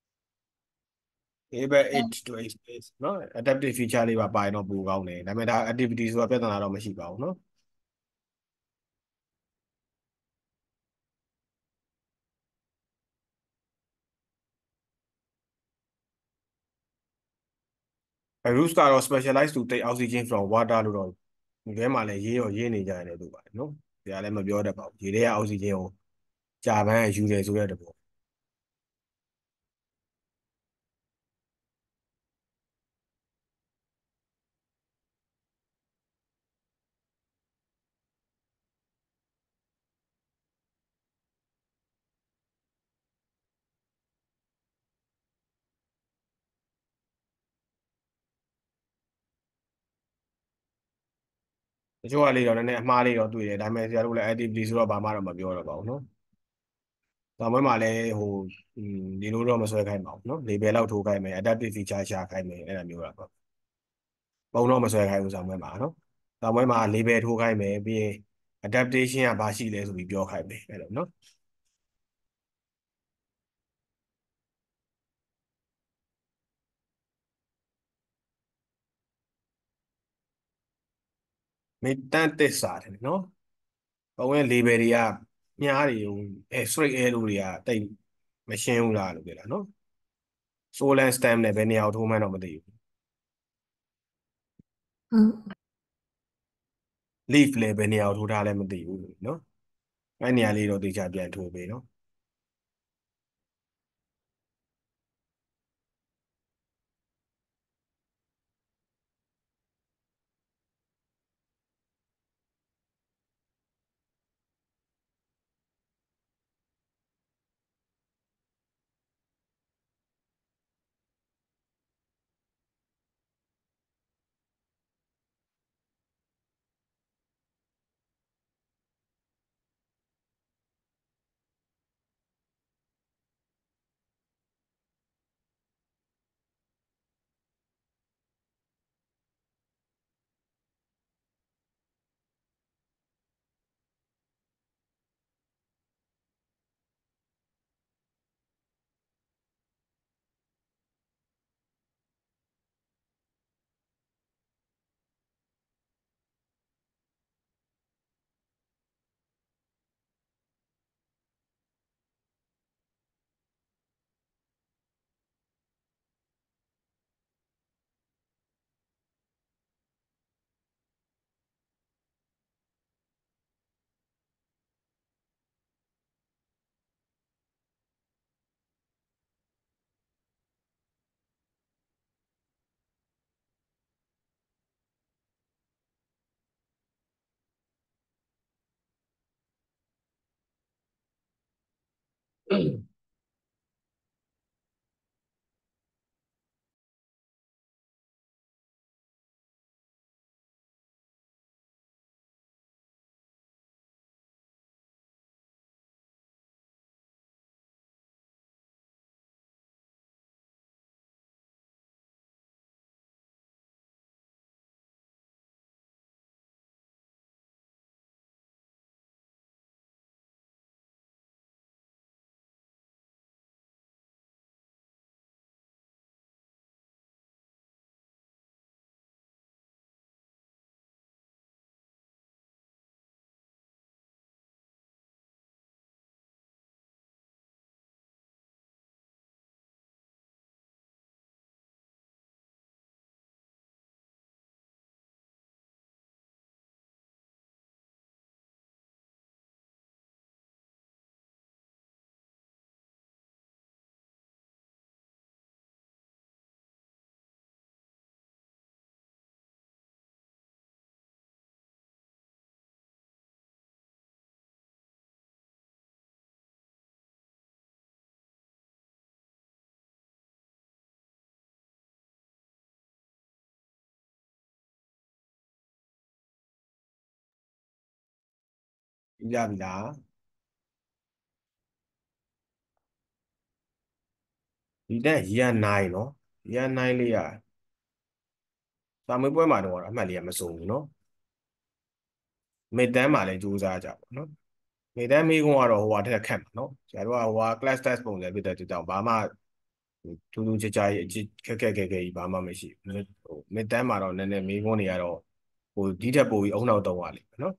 able it to express နော် adaptive feature လေးပါပါရင်တော့ပိုကောင်းတယ်ဒါပေမဲ့ဒါ activity ဆိုတာပြဿနာတော့မရှိပါဘူးနော်အဲ Roots ကတော့ specialized to take oxygen from water လို့တော့ဒီထဲမှာလည်းရေးရောရေးနေကြတယ်လို့ပါတယ်နော်ဒါလည်းမပြောတတ်ပါဘူးရေထဲကအောက်ဆီဂျင်ကိုကြာပန်းယူတယ်ဆိုတဲ့တဘောတချို့ကလေးတော့နည်းနည်းအမှားလေးတော့တွေ့တယ်ဒါပေမဲ့ဆရာတို့လည်း activity ဆိုတော့ဘာမှတော့မပြောတော့ပါဘူးနော်။ဒါမှမဟုတ်လည်းဟိုဒီလိုတော့မဆွဲခိုင်းပါဘူးနော်။ label လောက်ထိုးခိုင်းမယ် adaptive feature ရှာခိုင်းမယ်အဲ့ဒါမျိုးတာပေါ့။ပုံတော့မဆွဲခိုင်းဘူးဆောင်ပွဲမှာနော်။ဆောင်ပွဲမှာ label ထိုးခိုင်းမယ်ပြီးရင် adaptation ကဘာရှိလဲဆိုပြီးပြောခိုင်းမယ်အဲ့လိုနော်။မေတ္တန်သစ္စာတယ်နော်။ပုံရဲ့ label တွေကမြားတွေအဲ straight arrow တွေကတိတ်မရှင်းဘူးလားလို့ပြောတာနော်။ solar stem နဲ့ဘယ်နေရာကိုထိုးမှန်းတော့မသိဘူး။ leaf လည်းဘယ်နေရာကိုထိုးထားလဲမသိဘူးနော်။အဲ့နေရာလေးတော့တေချာပြန်ထိုးပေးနော်ရပြီလားဒီတဲ့ year nine နော် year nine လေးอ่ะစာမေးပွဲမှာတော့အမှတ်လေးကမစုံဘူးနော်မိတန်းမှာလည်းကြိုးစားကြပါနော်မိတန်းမေးခွန်းကတော့ဟိုဟာထက်ခက်မှာနော်ဆရာတို့ကဟိုဟာ class test ပုံစံဖြစ်တဲ့ကြောင့်ဘာမှထူးထူးခြားခြားကြီးခက်ခက်ခက်ခဲကြီးဘာမှမရှိဘူးဟိုမိတန်းမှာတော့နည်းနည်းမေးခွန်းတွေကတော့ဟိုဒီထက်ပိုပြီးအုံနောက်တုံးရလိမ့်မယ်နော်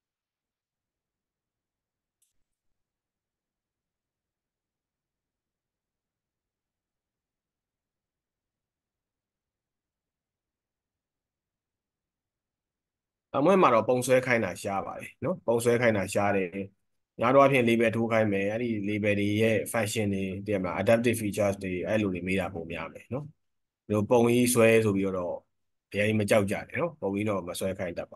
အမွဲမှာတော့ပုံဆွဲခိုင်းတာရှားပါတယ်နော်ပုံဆွဲခိုင်းတာရှားတယ်ညာတော့အဖြစ် label ထိုးခိုင်းမယ်အဲ့ဒီ label တွေရဲ့ function တွေတည်မလား adaptive features တွေအဲ့လိုတွေမေးတာပုံများမယ်နော်ဒီပုံကြီးဆွဲဆိုပြီးတော့အရင်မကြောက်ကြနဲ့နော်ပုံကြီးတော့မဆွဲခိုင်းတတ်ပါ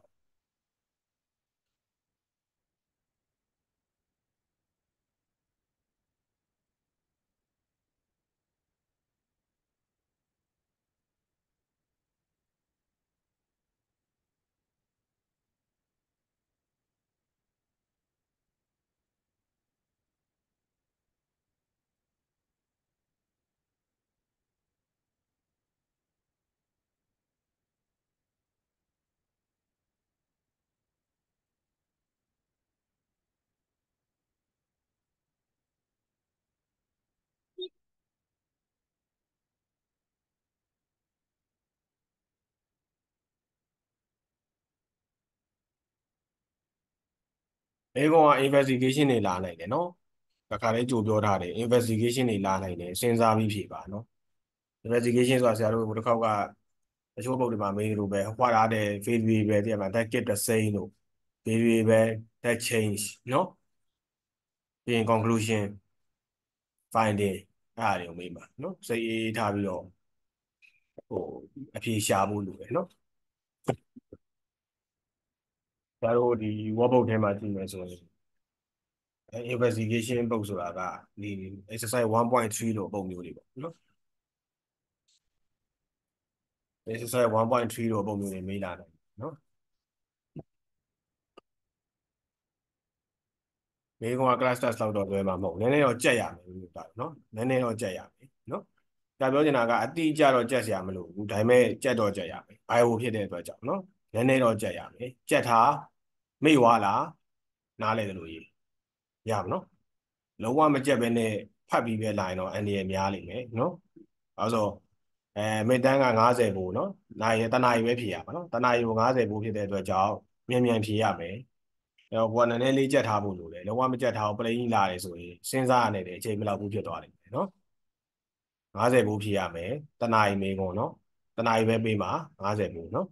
အဲကောင်က investigation တွေလာနိုင်တယ်နော်တခါလေးကြိုပြောထားတယ် investigation တွေလာနိုင်တယ်စဉ်းစားပြီးဖြေပါနော် investigation ဆိုတာဆရာတို့ဟိုတစ်ခေါက်ကတချို့ပုံတွေမှာမေးလို့ပဲ what are the variable တဲ့မှာ that keep the same လို့ variable that change နော်ပြီးရင် conclusion finding အဲ့ဒါတွေကိုမေးပါနော်စိတ်အေးထားပြီးတော့ဟိုအဖြေရှာဖို့လိုတယ်နော်ဒါတို့ဒီ workbook ထဲမှာကြည့်မယ်ဆိုရင် investigation ပုတ်ဆိုတာကဒီ exercise one point three လို့ပုံမျိုးတွေပေါ့နော် exercise one point three လို့ပုံမျိုးတွေမေးလာတယ်နော်မေးခွန်းက class test လောက်တော့လွယ်မှာမဟုတ်နည်းနည်းတော့ကြက်ရမယ်လို့ပြောတာနော်နည်းနည်းတော့ကြက်ရမယ်နော်ဒါပြောချင်တာကအတိအကျတော့ကြက်စရာမလိုဘူးဒါပေမဲ့ကြက်တော့ကြက်ရမယ် bio ဖြစ်တဲ့အတွက်ကြောင့်နော်နည်းနည်းတော့ကြက်ရမယ်ကြက်ထားမိတ်ဝါလားနားလဲတယ်လို့ရေးရပါနော်လုံးဝမကြက်ပဲနဲ့ဖတ်ပြီးပဲလာရင်တော့အန်ဒီရများလိမ့်မယ်နော်အဲဆိုအဲမိတန်းကninetyဘူးနော်နိုင်ရတနာရီပဲဖြေရပါနော်တနာရီကိုninetyဘူးဖြစ်တဲ့အတွက်ကြောင့်မြန်မြန်ဖြေရမယ်အဲတော့ကိုကနည်းနည်းလေးကြက်ထားဖို့လိုတယ်လုံးဝမကြက်ထားဘူးပလိန်လာတယ်ဆိုရင်စဉ်းစားရနေတယ်အချိန်မလောက်ဘူးဖြစ်သွားလိမ့်မယ်နော်ninetyဘူးဖြေရမယ်တနာရီမေးကုန်နော်တနာရီပဲပေးမှာninetyဘူးနော်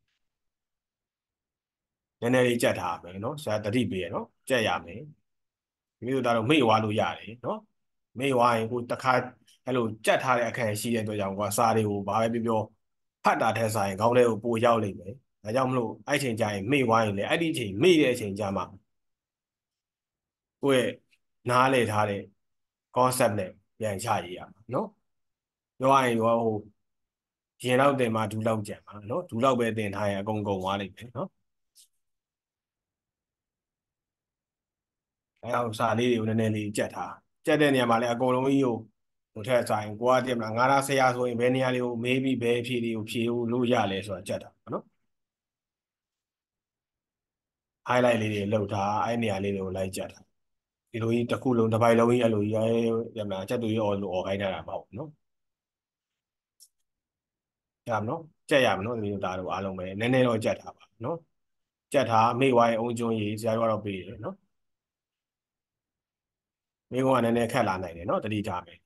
နည်းနည်းလေးကြက်ထားမယ်နော်ဆရာတတိပေးရနော်ကြက်ရမယ်မိတို့ဒါတော့မိ့ဝါလို့ရတယ်နော်မိ့ဝါရင်ကိုတခါအဲ့လိုကြက်ထားတဲ့အခန်းရှိတဲ့အတွက်ကြောင့်ကွာစာတွေကိုဘာပဲပြောပြောဖတ်တာထက်စာရင်ခေါင်းထဲကိုပိုရောက်လိမ့်မယ်ဒါကြောင့်မလို့အဲ့ချိန်ကျရင်မိ့ဝါရင်လေအဲ့ဒီချိန်မိ့တဲ့အချိန်ကျမှကိုယ့်ရဲ့နားလေထားတဲ့ concept နဲ့ပြန်ချရေးရမှာနော်ပြောရရင်ရောဟိုရင်လောက်တင်မှာဒူလောက်ကြံမှာနော်ဒူလောက်ပဲတင်ထားရင်အကုန်ကုန်သွားလိမ့်မယ်နော်အဲအောင်စာလေးတွေကိုနည်းနည်းလေးကြက်ထားကြက်တဲ့နေရာမှာလည်းအကုန်လုံးကြီးကိုဟိုထက်ဆိုင်ကိုကတည်းကငါးလားဆရာဆိုရင်ဘယ်နေရာလေးကိုမေးပြီးဘယ်ဖြေတွေကိုဖြေလို့ရလဲဆိုတာကြက်တာနော် highlight လေးတွေလောက်ထားအဲ့နေရာလေးတွေကိုလိုက်ကြက်တာဒီလိုကြီးတစ်ခုလုံးတစ်ပိုက်လုံးကြီးအဲ့လိုကြီးရဲရမလားကြက်တူကြီးအော်လို့အော်ခိုင်းတာမဟုတ်ဘူးနော်ရမနော်ကြက်ရမနော်ဒီလိုဒါတို့အားလုံးပဲနည်းနည်းတော့ကြက်ထားပါနော်ကြက်ထားမိဝိုင်းအုံကျွန်းကြီးဆရာတို့ကတော့ပေးတယ်နော်မိကုန်းကနည်းနည်းခက်လာနိုင်တယ်နော်တတိထားမယ်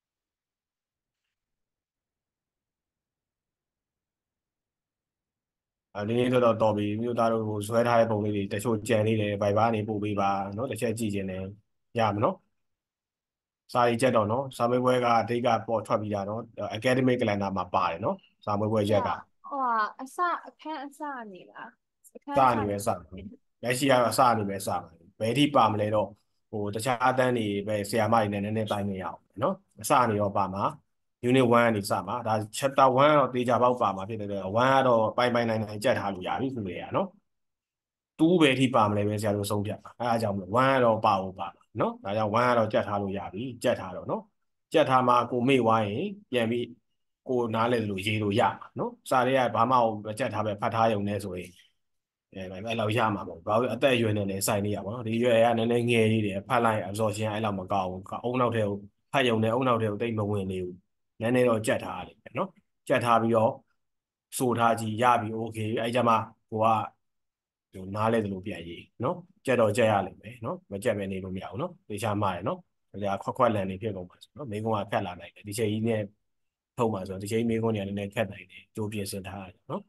အဲဒီနေ့တော့တော်ပြီမြို့သားတို့ကိုဇွဲထားတဲ့ပုံလေးတွေတချို့ကြံနေတယ်ဗိုက်ဘာနေပို့ပေးပါနော်တစ်ချက်ကြည့်ခြင်းနဲ့ရမနော်စာရီချက်တော့နော်စာမေးပွဲကအဓိကပေါ်ထွက်ပြီးတာနော် academic calendar မှာပါတယ်နော်စာမေးပွဲရက်ကဟိုအစအခန်းအစနေလားအခန်းစနေပဲစမယ်လက်ရှိကတော့စနေပဲစမယ်ဘယ်ထိပါမလဲတော့ဟိုတခြားအတန်းတွေပဲဆရာမတွေနဲ့နည်းနည်းတိုင်းနေရအောင်နော်အစနေတော့ပါမှာ unit one ကနေစမှာဒါ chapter one တော့တေချာပေါက်ပါမှာဖြစ်တယ်one ကတော့ပိုင်ပိုင်နိုင်နိုင်ကြက်ထားလို့ရပြီခုလေရနော်twoပဲထိပါမလဲပဲဆရာတို့ဆုံးဖြတ်ပါအဲအားကြောင့်မလို့oneကတော့ပါဖို့ပါနော်ဒါကြောင့်oneကတော့ကြက်ထားလို့ရပြီကြက်ထားတော့နော်ကြက်ထားမှာကိုမေ့ဝိုင်းရင်ပြန်ပြီးကိုနားလဲလို့ရေးလို့ရမှာနော်စာတွေကဘာမှမကြက်ထားပဲဖတ်ထားရုံနဲ့ဆိုရင်အဲအဲ့လောက်ရမှာပေါ့ဘာလို့အသက်အရွယ်နဲ့လည်းစိုက်နေရပါတော့ဒီရွယ်ကနည်းနည်းငယ်လေးတယ်ဖတ်လိုက် absorption အဲ့လောက်မကောင်းဘူးအုံနောက်ထဲကိုဖတ်ရုံနဲ့အုံနောက်ထဲကိုတိတ်မဝင်နေဘူးနည်းနည်းတော့ကြက်ထားရတယ်နော်ကြက်ထားပြီးတော့ဆိုထားကြည့်ရပြီ okay အဲ့ကြမှာကိုကဟိုနားလဲသလိုပြန်ရေးနော်ကြက်တော့ကြက်ရလိမ့်မယ်နော်မကြက်ပဲနေလို့မရဘူးနော်တေချာမှားတယ်နော်ဒါခွက်ခွက်လန်နေဖြစ်ကုန်ပါဆိုနော်မိကုန်းကခက်လာနိုင်တယ်ဒီချိန်ကြီးနဲ့ထုံးပါဆိုဒီချိန်မိကုန်းကလည်းနည်းနည်းခက်နိုင်တယ်ကြိုးပြင်ဆင်ထားရတယ်နော်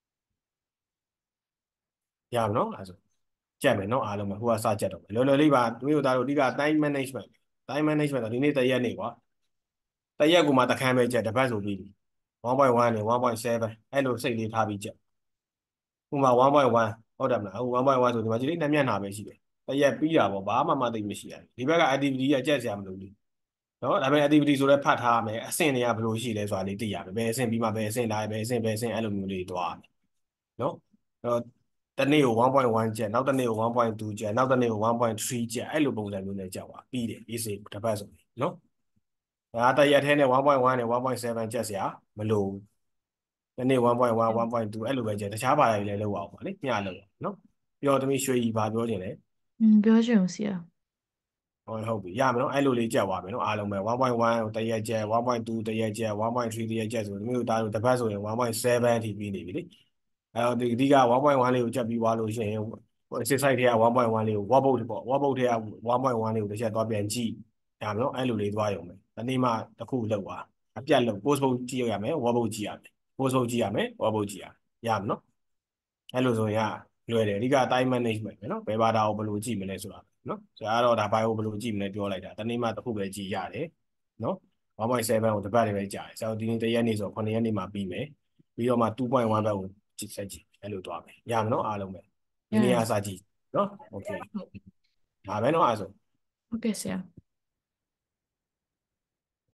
ရပါနော်အဲ့ဆိုကြက်မယ်နော်အားလုံးပဲဟိုကစကြက်တော့မယ်လောလောလေးပါသူတို့သားတို့အဓိက time management time management ဆိုဒီနေ့တရက်နေကွာတရက်ကိုမှတခန်းပဲကြက်တစ်ပတ်ဆိုပြီးone point one နဲ့one point sevenအဲ့လိုစိတ်လေးထားပြီးကြက်ဟိုမှာone point oneဟုတ်တယ်မလားဟိုone point oneဆိုဒီမှာဒီလေးနှစ်မျက်နှာပဲရှိတယ်တရက်ပြီးတာပေါ့ဘာမှမသိမရှိရဒီဘက်က activity ကကြက်စရာမလိုဘူးနော်ဒါပေမဲ့ activity ဆိုတော့ဖတ်ထားရမယ်အဆင့်တွေကဘယ်လိုရှိလဲဆိုတာလေးသိရမယ်ဘယ်အဆင့်ပြီးမှဘယ်အဆင့်လာဘယ်အဆင့်ဘယ်အဆင့်အဲ့လိုမျိုးလေးတွားမယ်နော်အဲ့တော့တနေ့ကိုone point oneကျက်နောက်တနေ့ကိုone point twoကျက်နောက်တနေ့ကိုone point threeကျက်အဲ့လိုပုံစံမျိုးနဲ့ကြောက်ပါပြီးတယ် easy တစ်ပတ်ဆိုနော်ဒါတရက်ထဲနဲ့one point oneနဲ့one point sevenကျက်စရာမလိုဘူးတနေ့one point one one point twoအဲ့လိုပဲကျက်တခြားဘာသာတွေလည်းလောက်အောင်ပါလေမျှလောက်နော်ပြောသမီးရွှေကြီးဘာပြောနေလဲอืมပြောချင်ဘူးဆရာဟုတ်ဟုတ်ပြီရမယ်နော်အဲ့လိုလေးကြက်သွားမယ်နော်အားလုံးပဲone point oneတရက်ကျက်one point twoတရက်ကျက်one point threeတရက်ကျက်ဆိုသမီးတို့ဒါတို့တစ်ပတ်ဆိုရင်one point sevenအထိပြီးနေပြီလေအဲ့တော့ဒီအဓိကone point oneလေးကိုကြက်ပြီးသွားလို့ရှိရင်စစ်ဆိုင်ထဲကone point oneလေးကို workbook ပေါ့ workbook ထဲကone point oneလေးကိုတစ်ချက်သွားပြန်ကြည့်ရမယ်နော်အဲ့လိုလေးသွားရုံပဲဒီနေ့မှတစ်ခုလောက်သွားအပြတ်လောက် post book ကြည့်ရမယ် workbook ကြည့်ရမယ် post book ကြည့်ရမယ် workbook ကြည့်ရရမယ်နော်အဲ့လိုဆိုရင်ကလွယ်တယ်အဓိက time management ပဲနော်ဘယ်ဘာသာကိုဘယ်လိုကြည့်မလဲဆိုတာနော်ဆရာကတော့ဒါဘိုင်ကိုဘယ်လိုကြည့်မလဲပြောလိုက်တာဒီနေ့မှတစ်ခုပဲကြည့်ရတယ်နော်one point sevenကိုတစ်ပတ်လေးပဲကြာတယ်ဆရာတို့ဒီနေ့တစ်ရက်နေ့ဆိုခုနှစ်ရက်နေ့မှပြီးမယ်ပြီးတော့မှtwo point one ဘက်ကိုကြည့်ဆက်ကြည့်အဲ့လိုသွားမယ်ရမယ်နော်အားလုံးပဲဒီနေ့အစားကြည့်နော်โอเคဒါပဲနော်အားဆိုဟုတ်ကဲ့ဆရာ